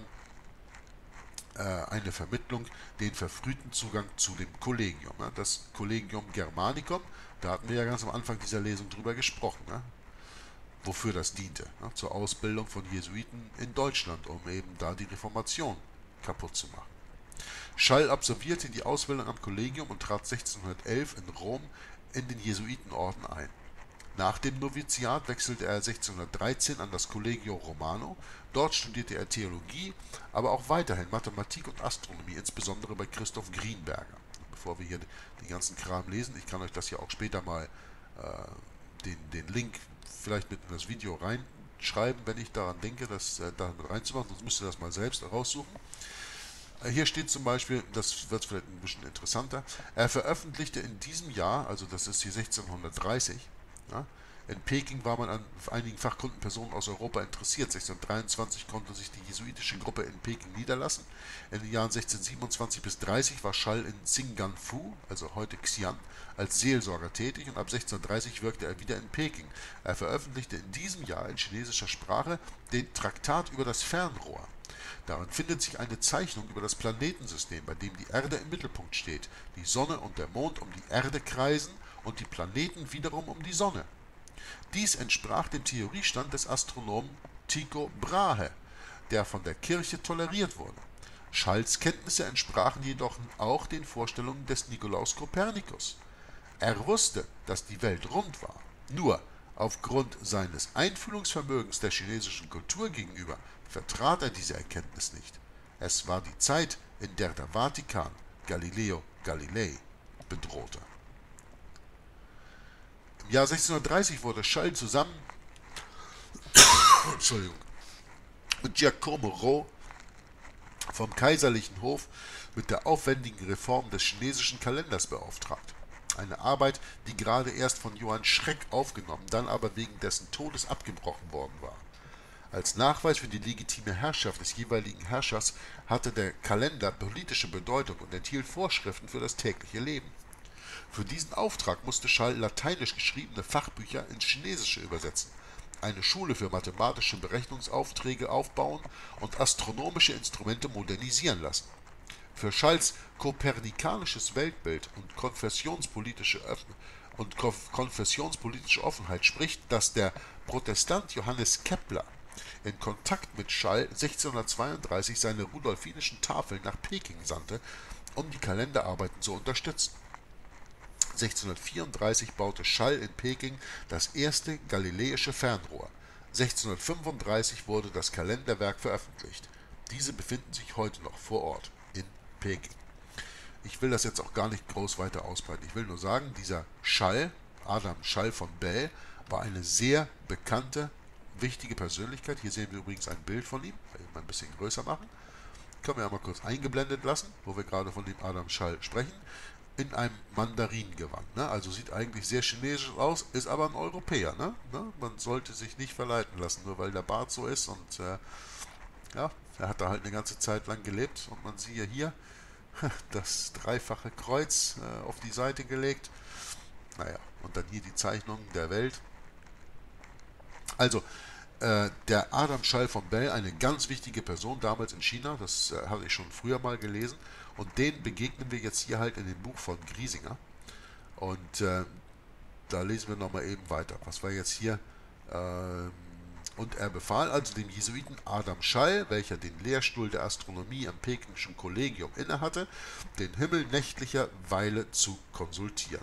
eine Vermittlung den verfrühten Zugang zu dem Kollegium. Das Collegium Germanicum, da hatten wir ja ganz am Anfang dieser Lesung drüber gesprochen, wofür das diente. Zur Ausbildung von Jesuiten in Deutschland, um eben da die Reformation kaputt zu machen. Schall absolvierte die Ausbildung am Kollegium und trat 1611 in Rom in den Jesuitenorden ein. Nach dem Noviziat wechselte er 1613 an das Collegio Romano. Dort studierte er Theologie, aber auch weiterhin Mathematik und Astronomie, insbesondere bei Christoph Grienberger. Bevor wir hier den ganzen Kram lesen, ich kann euch das ja auch später mal den Link vielleicht mit in das Video reinschreiben, wenn ich daran denke, das da reinzumachen, sonst müsst ihr das mal selbst raussuchen. Hier steht zum Beispiel, das wird vielleicht ein bisschen interessanter, er veröffentlichte in diesem Jahr, also das ist hier 1630, in Peking war man an einigen Fachkundenpersonen aus Europa interessiert. 1623 konnte sich die jesuitische Gruppe in Peking niederlassen. In den Jahren 1627 bis 30 war Schall in Tsinganfu, also heute Xi'an, als Seelsorger tätig und ab 1630 wirkte er wieder in Peking. Er veröffentlichte in diesem Jahr in chinesischer Sprache den Traktat über das Fernrohr. Darin findet sich eine Zeichnung über das Planetensystem, bei dem die Erde im Mittelpunkt steht, die Sonne und der Mond um die Erde kreisen und die Planeten wiederum um die Sonne. Dies entsprach dem Theoriestand des Astronomen Tycho Brahe, der von der Kirche toleriert wurde. Schalls Kenntnisse entsprachen jedoch auch den Vorstellungen des Nikolaus Kopernikus. Er wusste, dass die Welt rund war. Nur aufgrund seines Einfühlungsvermögens der chinesischen Kultur gegenüber vertrat er diese Erkenntnis nicht. Es war die Zeit, in der der Vatikan Galileo Galilei bedrohte. Im Jahr 1630 wurde Schall zusammen mit Giacomo Rò vom kaiserlichen Hof mit der aufwendigen Reform des chinesischen Kalenders beauftragt. Eine Arbeit, die gerade erst von Johann Schreck aufgenommen, dann aber wegen dessen Todes abgebrochen worden war. Als Nachweis für die legitime Herrschaft des jeweiligen Herrschers hatte der Kalender politische Bedeutung und enthielt Vorschriften für das tägliche Leben. Für diesen Auftrag musste Schall lateinisch geschriebene Fachbücher ins Chinesische übersetzen, eine Schule für mathematische Berechnungsaufträge aufbauen und astronomische Instrumente modernisieren lassen. Für Schalls kopernikanisches Weltbild und konfessionspolitische Offenheit spricht, dass der Protestant Johannes Kepler in Kontakt mit Schall 1632 seine rudolfinischen Tafeln nach Peking sandte, um die Kalenderarbeiten zu unterstützen. 1634 baute Schall in Peking das erste galileische Fernrohr. 1635 wurde das Kalenderwerk veröffentlicht. Diese befinden sich heute noch vor Ort in Peking. Ich will das jetzt auch gar nicht groß weiter ausbreiten. Ich will nur sagen, dieser Schall, Adam Schall von Bell, war eine sehr bekannte, wichtige Persönlichkeit. Hier sehen wir übrigens ein Bild von ihm. Ich will mal ein bisschen größer machen. Können wir ja mal kurz eingeblendet lassen, wo wir gerade von dem Adam Schall sprechen. In einem Mandaringewand. Also sieht eigentlich sehr chinesisch aus, ist aber ein Europäer. Man sollte sich nicht verleiten lassen, nur weil der Bart so ist. Und ja, er hat da halt eine ganze Zeit lang gelebt. Und man sieht ja hier das dreifache Kreuz auf die Seite gelegt. Naja, und dann hier die Zeichnung der Welt. Also, der Adam Schall von Bell, eine ganz wichtige Person damals in China, das hatte ich schon früher mal gelesen, und den begegnen wir jetzt hier halt in dem Buch von Griesinger. Und da lesen wir nochmal eben weiter. Was war jetzt hier? Und er befahl also dem Jesuiten Adam Schall, welcher den Lehrstuhl der Astronomie am Pekingischen Kollegium innehatte, den Himmel nächtlicher Weile zu konsultieren.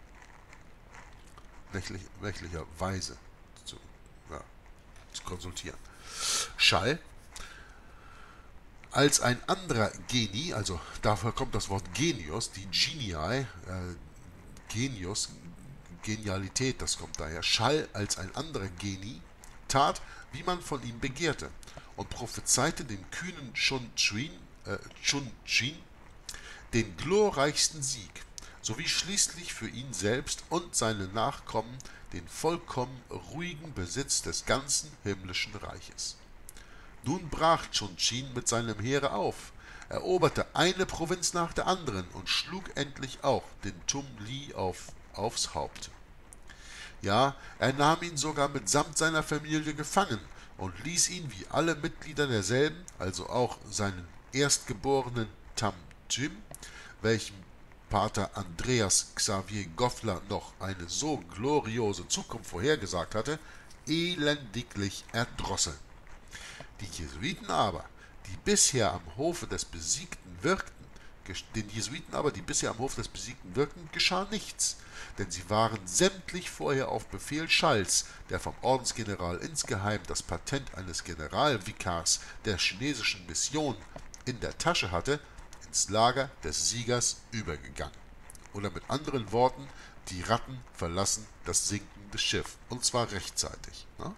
Nächtlicher Weise zu konsultieren. Schall, als ein anderer Genie, also dafür kommt das Wort Genius, die Genii, Genius, Genialität, das kommt daher, Schall als ein anderer Genie, tat, wie man von ihm begehrte, und prophezeite dem kühnen Chun-Chin den glorreichsten Sieg, sowie schließlich für ihn selbst und seine Nachkommen den vollkommen ruhigen Besitz des ganzen himmlischen Reiches. Nun brach Chun-Chin mit seinem Heere auf, eroberte eine Provinz nach der anderen und schlug endlich auch den Tum-Li aufs Haupt. Ja, er nahm ihn sogar mitsamt seiner Familie gefangen und ließ ihn wie alle Mitglieder derselben, also auch seinen erstgeborenen Tam-Jim, welchem Pater Andreas Xavier Goffler noch eine so gloriose Zukunft vorhergesagt hatte, elendiglich erdrosseln. Die Jesuiten aber, die bisher am Hofe des Besiegten wirkten, geschah nichts, denn sie waren sämtlich vorher auf Befehl Schalls, der vom Ordensgeneral insgeheim das Patent eines Generalvikars der chinesischen Mission in der Tasche hatte, ins Lager des Siegers übergegangen. Oder mit anderen Worten, die Ratten verlassen das sinkende Schiff, und zwar rechtzeitig. Ne?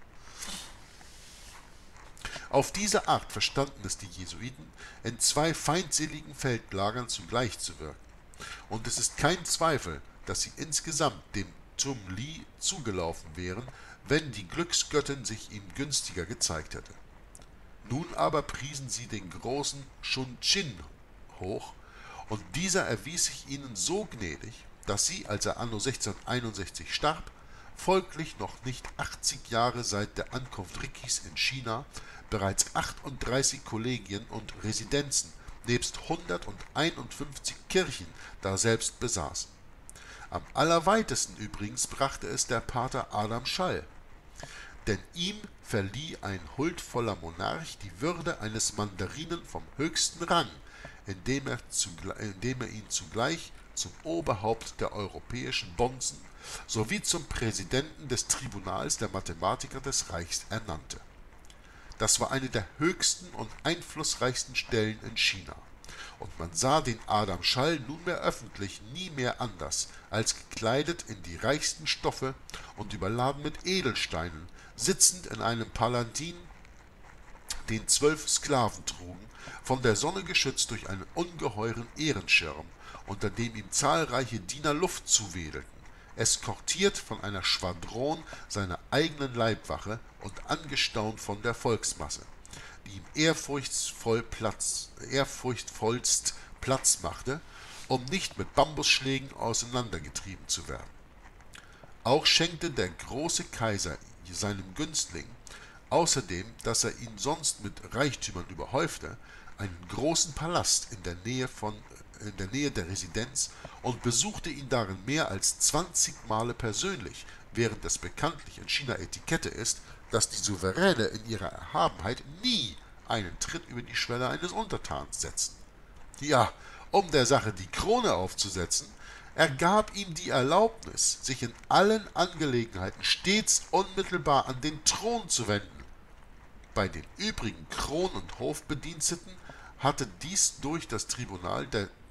Auf diese Art verstanden es die Jesuiten, in zwei feindseligen Feldlagern zugleich zu wirken. Und es ist kein Zweifel, dass sie insgesamt dem Tum-Li zugelaufen wären, wenn die Glücksgöttin sich ihm günstiger gezeigt hätte. Nun aber priesen sie den großen Chun-Chin hoch, und dieser erwies sich ihnen so gnädig, dass sie, als er anno 1661 starb, folglich noch nicht 80 Jahre seit der Ankunft Rickys in China, bereits 38 Kollegien und Residenzen nebst 151 Kirchen daselbst besaßen. Am allerweitesten übrigens brachte es der Pater Adam Schall, denn ihm verlieh ein huldvoller Monarch die Würde eines Mandarinen vom höchsten Rang, indem er ihn zugleich zum Oberhaupt der europäischen Bonzen sowie zum Präsidenten des Tribunals der Mathematiker des Reichs ernannte. Das war eine der höchsten und einflussreichsten Stellen in China, und man sah den Adam Schall nunmehr öffentlich nie mehr anders, als gekleidet in die reichsten Stoffe und überladen mit Edelsteinen, sitzend in einem Palantin, den 12 Sklaven trugen, von der Sonne geschützt durch einen ungeheuren Ehrenschirm, unter dem ihm zahlreiche Diener Luft zuwedelten, eskortiert von einer Schwadron seiner eigenen Leibwache und angestaunt von der Volksmasse, die ihm ehrfurchtvollst Platz machte, um nicht mit Bambusschlägen auseinandergetrieben zu werden. Auch schenkte der große Kaiser seinem Günstling, außerdem, dass er ihn sonst mit Reichtümern überhäufte, einen großen Palast in der Nähe der Residenz und besuchte ihn darin mehr als 20 Male persönlich, während es bekanntlich in China Etikette ist, dass die Souveräne in ihrer Erhabenheit nie einen Tritt über die Schwelle eines Untertans setzen. Ja, um der Sache die Krone aufzusetzen, ergab ihm die Erlaubnis, sich in allen Angelegenheiten stets unmittelbar an den Thron zu wenden. Bei den übrigen Kron- und Hofbediensteten hatte dies durch das Tribunal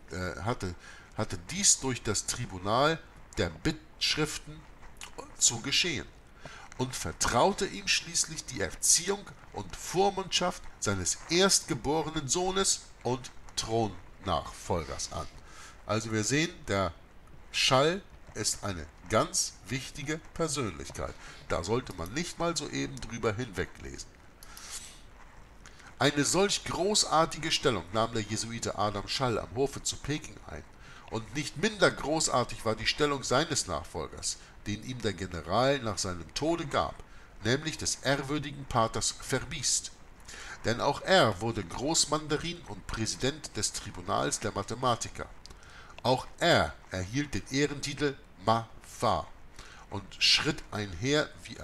der Bittschriften zu geschehen und vertraute ihm schließlich die Erziehung und Vormundschaft seines erstgeborenen Sohnes und Thronnachfolgers an. Also wir sehen, der Schall ist eine ganz wichtige Persönlichkeit. Da sollte man nicht mal so eben drüber hinweglesen. Eine solch großartige Stellung nahm der Jesuite Adam Schall am Hofe zu Peking ein, und nicht minder großartig war die Stellung seines Nachfolgers, den ihm der General nach seinem Tode gab, nämlich des ehrwürdigen Paters Verbiest. Denn auch er wurde Großmandarin und Präsident des Tribunals der Mathematiker. Auch er erhielt den Ehrentitel Ma-Fa und schritt einher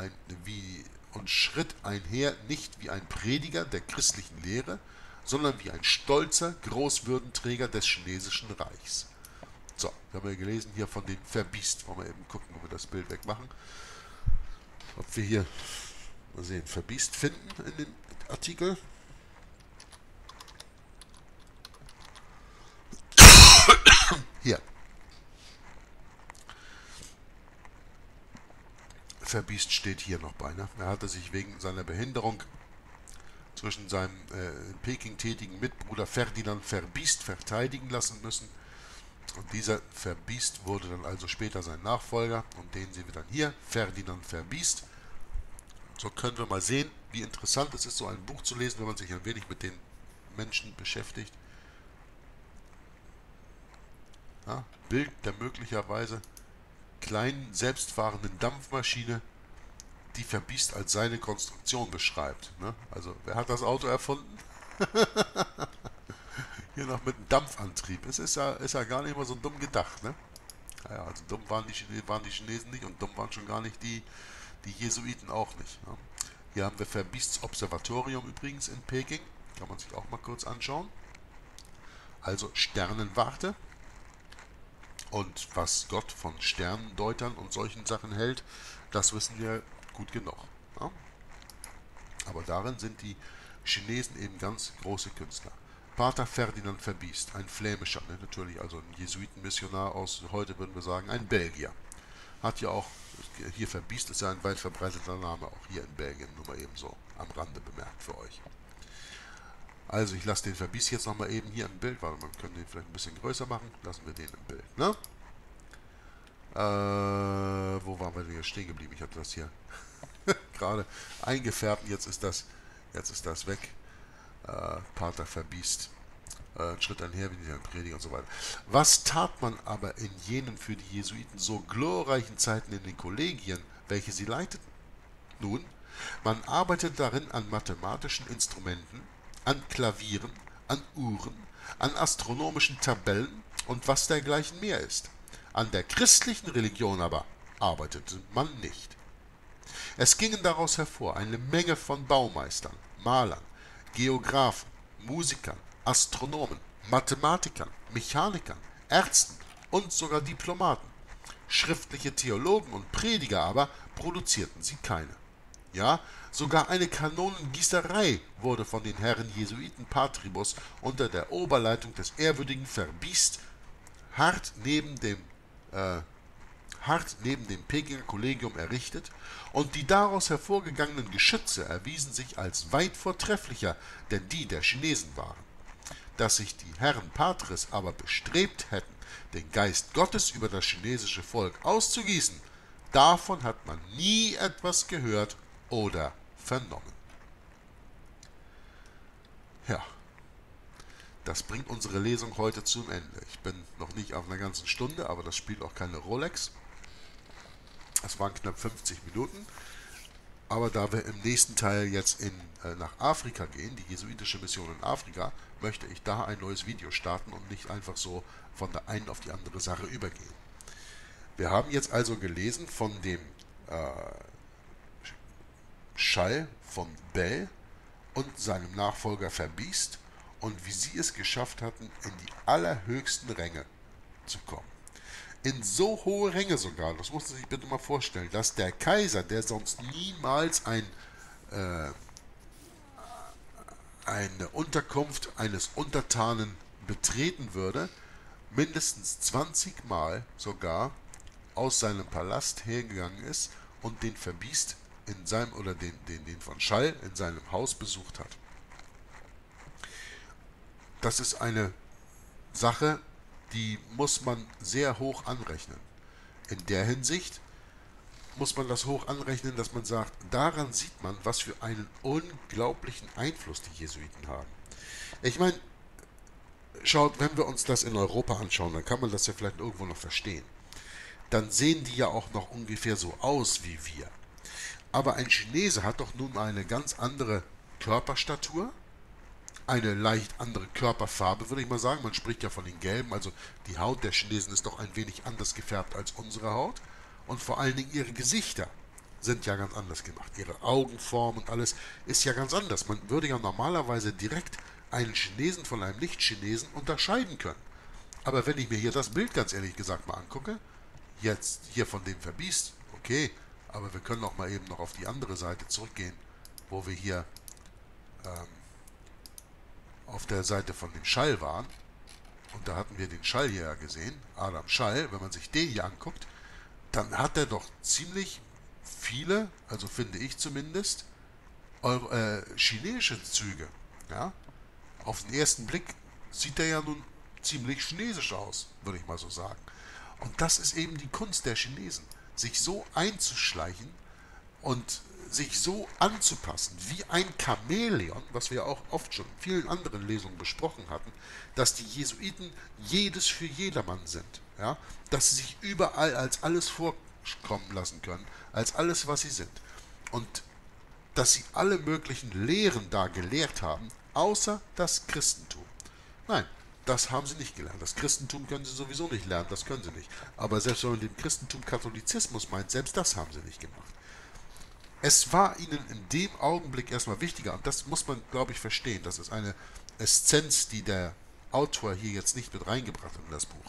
nicht wie ein Prediger der christlichen Lehre, sondern wie ein stolzer Großwürdenträger des chinesischen Reichs. So, wir haben ja gelesen hier von dem Verbiest. Wollen wir eben gucken, ob wir das Bild wegmachen. Ob wir hier, mal sehen, Verbiest finden in dem Artikel. Hier. Verbiest steht hier noch bei. Ne? Er hatte sich wegen seiner Behinderung zwischen seinem in Peking tätigen Mitbruder Ferdinand Verbiest verteidigen lassen müssen. Und dieser Verbiest wurde dann also später sein Nachfolger. Und den sehen wir dann hier, Ferdinand Verbiest. So können wir mal sehen, wie interessant es ist, so ein Buch zu lesen, wenn man sich ein wenig mit den Menschen beschäftigt. Ja, Bild der möglicherweise kleinen selbstfahrenden Dampfmaschine, die Verbiest als seine Konstruktion beschreibt. Ne? Also, wer hat das Auto erfunden? Hier noch mit einem Dampfantrieb. Es ist ja gar nicht mal so dumm gedacht. Ne? Naja, also dumm waren die Chinesen nicht und dumm waren schon gar nicht die Jesuiten auch nicht. Ne? Hier haben wir Verbiests Observatorium übrigens in Peking. Kann man sich auch mal kurz anschauen. Also Sternenwarte. Und was Gott von Sternendeutern und solchen Sachen hält, das wissen wir gut genug. Ja? Aber darin sind die Chinesen eben ganz große Künstler. Pater Ferdinand Verbiest, ein flämischer, ne, natürlich also ein Jesuitenmissionar aus, heute würden wir sagen, ein Belgier. Hat ja auch, hier Verbiest ist ja ein weit verbreiteter Name, auch hier in Belgien, nur mal eben so am Rande bemerkt für euch. Also ich lasse den Verbiest jetzt nochmal eben hier im Bild, weil wir können den vielleicht ein bisschen größer machen, lassen wir den im Bild, ne? Wo waren wir denn hier stehen geblieben? Ich hatte das hier gerade eingefärbt, jetzt ist das weg. Pater Verbiest. Ein Schritt einher, wie die Prediger und so weiter. Was tat man aber in jenen für die Jesuiten so glorreichen Zeiten in den Kollegien, welche sie leiteten? Nun, man arbeitete darin an mathematischen Instrumenten, an Klavieren, an Uhren, an astronomischen Tabellen und was dergleichen mehr ist. An der christlichen Religion aber arbeitete man nicht. Es gingen daraus hervor eine Menge von Baumeistern, Malern, Geographen, Musikern, Astronomen, Mathematikern, Mechanikern, Ärzten und sogar Diplomaten. Schriftliche Theologen und Prediger aber produzierten sie keine. Ja, sogar eine Kanonengießerei wurde von den Herren Jesuiten Patribus unter der Oberleitung des ehrwürdigen Verbiest hart neben dem Pekinger Kollegium errichtet, und die daraus hervorgegangenen Geschütze erwiesen sich als weit vortrefflicher, denn die der Chinesen waren. Dass sich die Herren Patres aber bestrebt hätten, den Geist Gottes über das chinesische Volk auszugießen, davon hat man nie etwas gehört oder vernommen. Ja, das bringt unsere Lesung heute zum Ende. Ich bin noch nicht auf einer ganzen Stunde, aber das spielt auch keine Rolex. Es waren knapp 50 Minuten. Aber da wir im nächsten Teil jetzt nach Afrika gehen, die jesuitische Mission in Afrika, möchte ich da ein neues Video starten und nicht einfach so von der einen auf die andere Sache übergehen. Wir haben jetzt also gelesen von dem Schall von Bell und seinem Nachfolger Verbiest und wie sie es geschafft hatten, in die allerhöchsten Ränge zu kommen. In so hohe Ränge sogar, das muss man sich bitte mal vorstellen, dass der Kaiser, der sonst niemals eine Unterkunft eines Untertanen betreten würde, mindestens 20 Mal sogar aus seinem Palast hergegangen ist und den Verbiest in seinem, oder den von Schall in seinem Haus besucht hat. Das ist eine Sache, die muss man sehr hoch anrechnen. In der Hinsicht muss man das hoch anrechnen, dass man sagt, daran sieht man, was für einen unglaublichen Einfluss die Jesuiten haben. Ich meine, schaut, wenn wir uns das in Europa anschauen, dann kann man das ja vielleicht irgendwo noch verstehen. Dann sehen die ja auch noch ungefähr so aus wie wir. Aber ein Chinese hat doch nun eine ganz andere Körperstatur, eine leicht andere Körperfarbe, würde ich mal sagen. Man spricht ja von den Gelben, also die Haut der Chinesen ist doch ein wenig anders gefärbt als unsere Haut. Und vor allen Dingen ihre Gesichter sind ja ganz anders gemacht. Ihre Augenform und alles ist ja ganz anders. Man würde ja normalerweise direkt einen Chinesen von einem Nicht-Chinesen unterscheiden können. Aber wenn ich mir hier das Bild ganz ehrlich gesagt mal angucke, jetzt hier von dem Verbiest, okay, aber wir können auch mal eben noch auf die andere Seite zurückgehen, wo wir hier auf der Seite von dem Schall waren. Und da hatten wir den Schall hier gesehen, Adam Schall. Wenn man sich den hier anguckt, dann hat er doch ziemlich viele, also finde ich zumindest, chinesische Züge. Ja? Auf den ersten Blick sieht der ja nun ziemlich chinesisch aus, würde ich mal so sagen. Und das ist eben die Kunst der Chinesen, sich so einzuschleichen und sich so anzupassen, wie ein Chamäleon, was wir auch oft schon in vielen anderen Lesungen besprochen hatten, dass die Jesuiten jedes für jedermann sind. Ja? Dass sie sich überall als alles vorkommen lassen können, als alles, was sie sind. Und dass sie alle möglichen Lehren da gelehrt haben, außer das Christentum. Nein, das haben sie nicht gelernt. Das Christentum können sie sowieso nicht lernen, das können sie nicht. Aber selbst wenn man dem Christentum Katholizismus meint, selbst das haben sie nicht gemacht. Es war ihnen in dem Augenblick erstmal wichtiger, und das muss man, glaube ich, verstehen. Das ist eine Essenz, die der Autor hier jetzt nicht mit reingebracht hat in das Buch.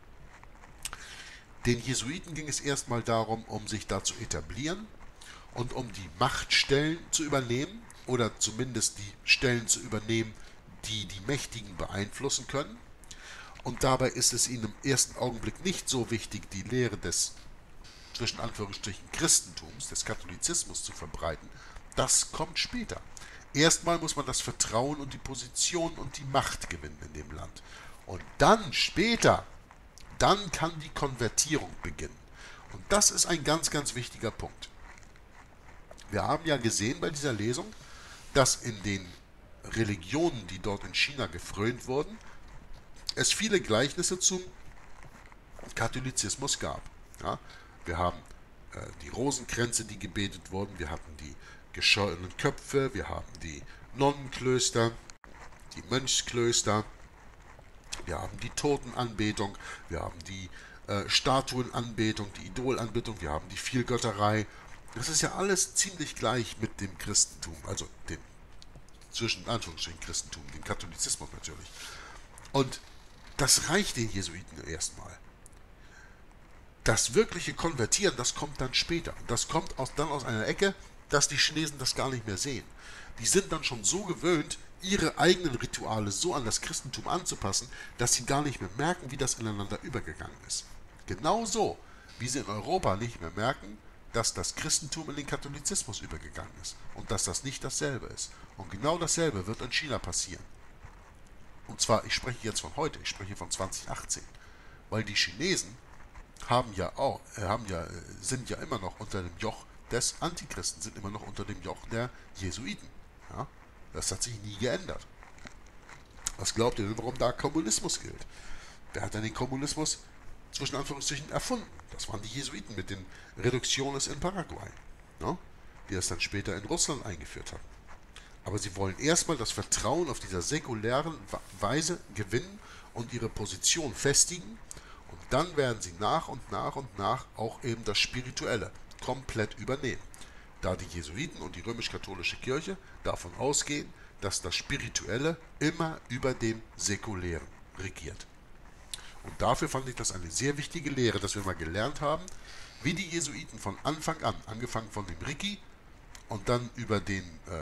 Den Jesuiten ging es erstmal darum, um sich da zu etablieren und um die Machtstellen zu übernehmen, oder zumindest die Stellen zu übernehmen, die die Mächtigen beeinflussen können. Und dabei ist es ihnen im ersten Augenblick nicht so wichtig, die Lehre des, zwischen Anführungsstrichen, Christentums, des Katholizismus zu verbreiten. Das kommt später. Erstmal muss man das Vertrauen und die Position und die Macht gewinnen in dem Land. Und dann später, dann kann die Konvertierung beginnen. Und das ist ein ganz, ganz wichtiger Punkt. Wir haben ja gesehen bei dieser Lesung, dass in den Religionen, die dort in China gefrönt wurden, es viele Gleichnisse zum Katholizismus gab. Ja, wir haben die Rosenkränze, die gebetet wurden, wir hatten die geschorenen Köpfe, wir haben die Nonnenklöster, die Mönchsklöster, wir haben die Totenanbetung, wir haben die Statuenanbetung, die Idolanbetung, wir haben die Vielgötterei. Das ist ja alles ziemlich gleich mit dem Christentum, also dem zwischen Anführungsstrichen Christentum, dem Katholizismus natürlich. Und das reicht den Jesuiten erstmal. Das wirkliche Konvertieren, das kommt dann später. Das kommt dann aus einer Ecke, dass die Chinesen das gar nicht mehr sehen. Die sind dann schon so gewöhnt, ihre eigenen Rituale so an das Christentum anzupassen, dass sie gar nicht mehr merken, wie das ineinander übergegangen ist. Genauso, wie sie in Europa nicht mehr merken, dass das Christentum in den Katholizismus übergegangen ist und dass das nicht dasselbe ist. Und genau dasselbe wird in China passieren. Und zwar, ich spreche jetzt von heute, ich spreche von 2018, weil die Chinesen sind ja immer noch unter dem Joch des Antichristen, sind immer noch unter dem Joch der Jesuiten. Ja? Das hat sich nie geändert. Was glaubt ihr denn, warum da Kommunismus gilt? Wer hat denn den Kommunismus zwischen Anführungsstrichen erfunden? Das waren die Jesuiten mit den Reducciones in Paraguay, ja? Die das dann später in Russland eingeführt haben. Aber sie wollen erstmal das Vertrauen auf dieser säkulären Weise gewinnen und ihre Position festigen. Und dann werden sie nach und nach auch eben das Spirituelle komplett übernehmen. Da die Jesuiten und die römisch-katholische Kirche davon ausgehen, dass das Spirituelle immer über dem Säkulären regiert. Und dafür fand ich das eine sehr wichtige Lehre, dass wir mal gelernt haben, wie die Jesuiten von Anfang an, angefangen von dem Riki und dann über den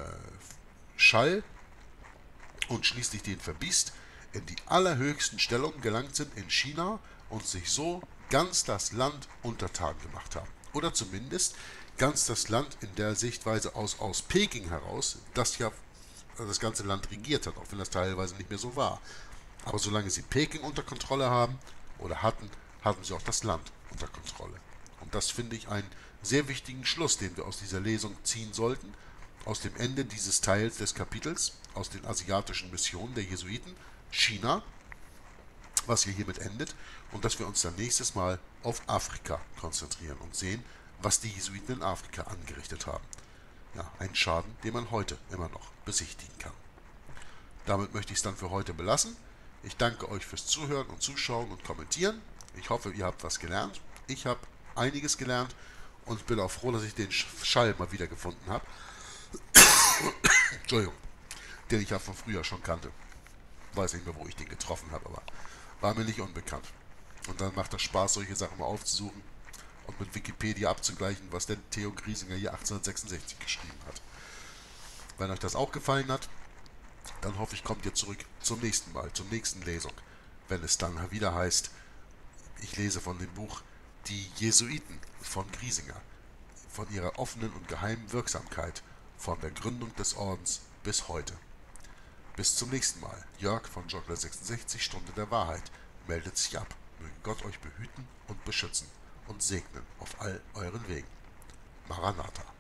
Schall und schließlich den Verbiest, in die allerhöchsten Stellungen gelangt sind in China und sich so ganz das Land untertan gemacht haben. Oder zumindest ganz das Land in der Sichtweise aus Peking heraus, das ja das ganze Land regiert hat, auch wenn das teilweise nicht mehr so war. Aber solange sie Peking unter Kontrolle haben oder hatten sie auch das Land unter Kontrolle. Und das finde ich einen sehr wichtigen Schluss, den wir aus dieser Lesung ziehen sollten, aus dem Ende dieses Teils des Kapitels, aus den asiatischen Missionen der Jesuiten, China, was hier hiermit endet, und dass wir uns dann nächstes Mal auf Afrika konzentrieren und sehen, was die Jesuiten in Afrika angerichtet haben. Ja, einen Schaden, den man heute immer noch besichtigen kann. Damit möchte ich es dann für heute belassen. Ich danke euch fürs Zuhören und Zuschauen und Kommentieren. Ich hoffe, ihr habt was gelernt. Ich habe einiges gelernt und bin auch froh, dass ich den Schall mal wieder gefunden habe. Entschuldigung, den ich ja von früher schon kannte. Weiß nicht mehr, wo ich den getroffen habe, aber war mir nicht unbekannt. Und dann macht das Spaß, solche Sachen mal aufzusuchen und mit Wikipedia abzugleichen, was denn Theo Griesinger hier 1866 geschrieben hat. Wenn euch das auch gefallen hat, dann hoffe ich, kommt ihr zurück zum nächsten Mal, zur nächsten Lesung, wenn es dann wieder heißt, ich lese von dem Buch Die Jesuiten von Griesinger. von ihrer offenen und geheimen Wirksamkeit von der Gründung des Ordens bis heute. Bis zum nächsten Mal. Jörg von Joggler 66, Stunde der Wahrheit, meldet sich ab. Möge Gott euch behüten und beschützen und segnen auf all euren Wegen. Maranatha.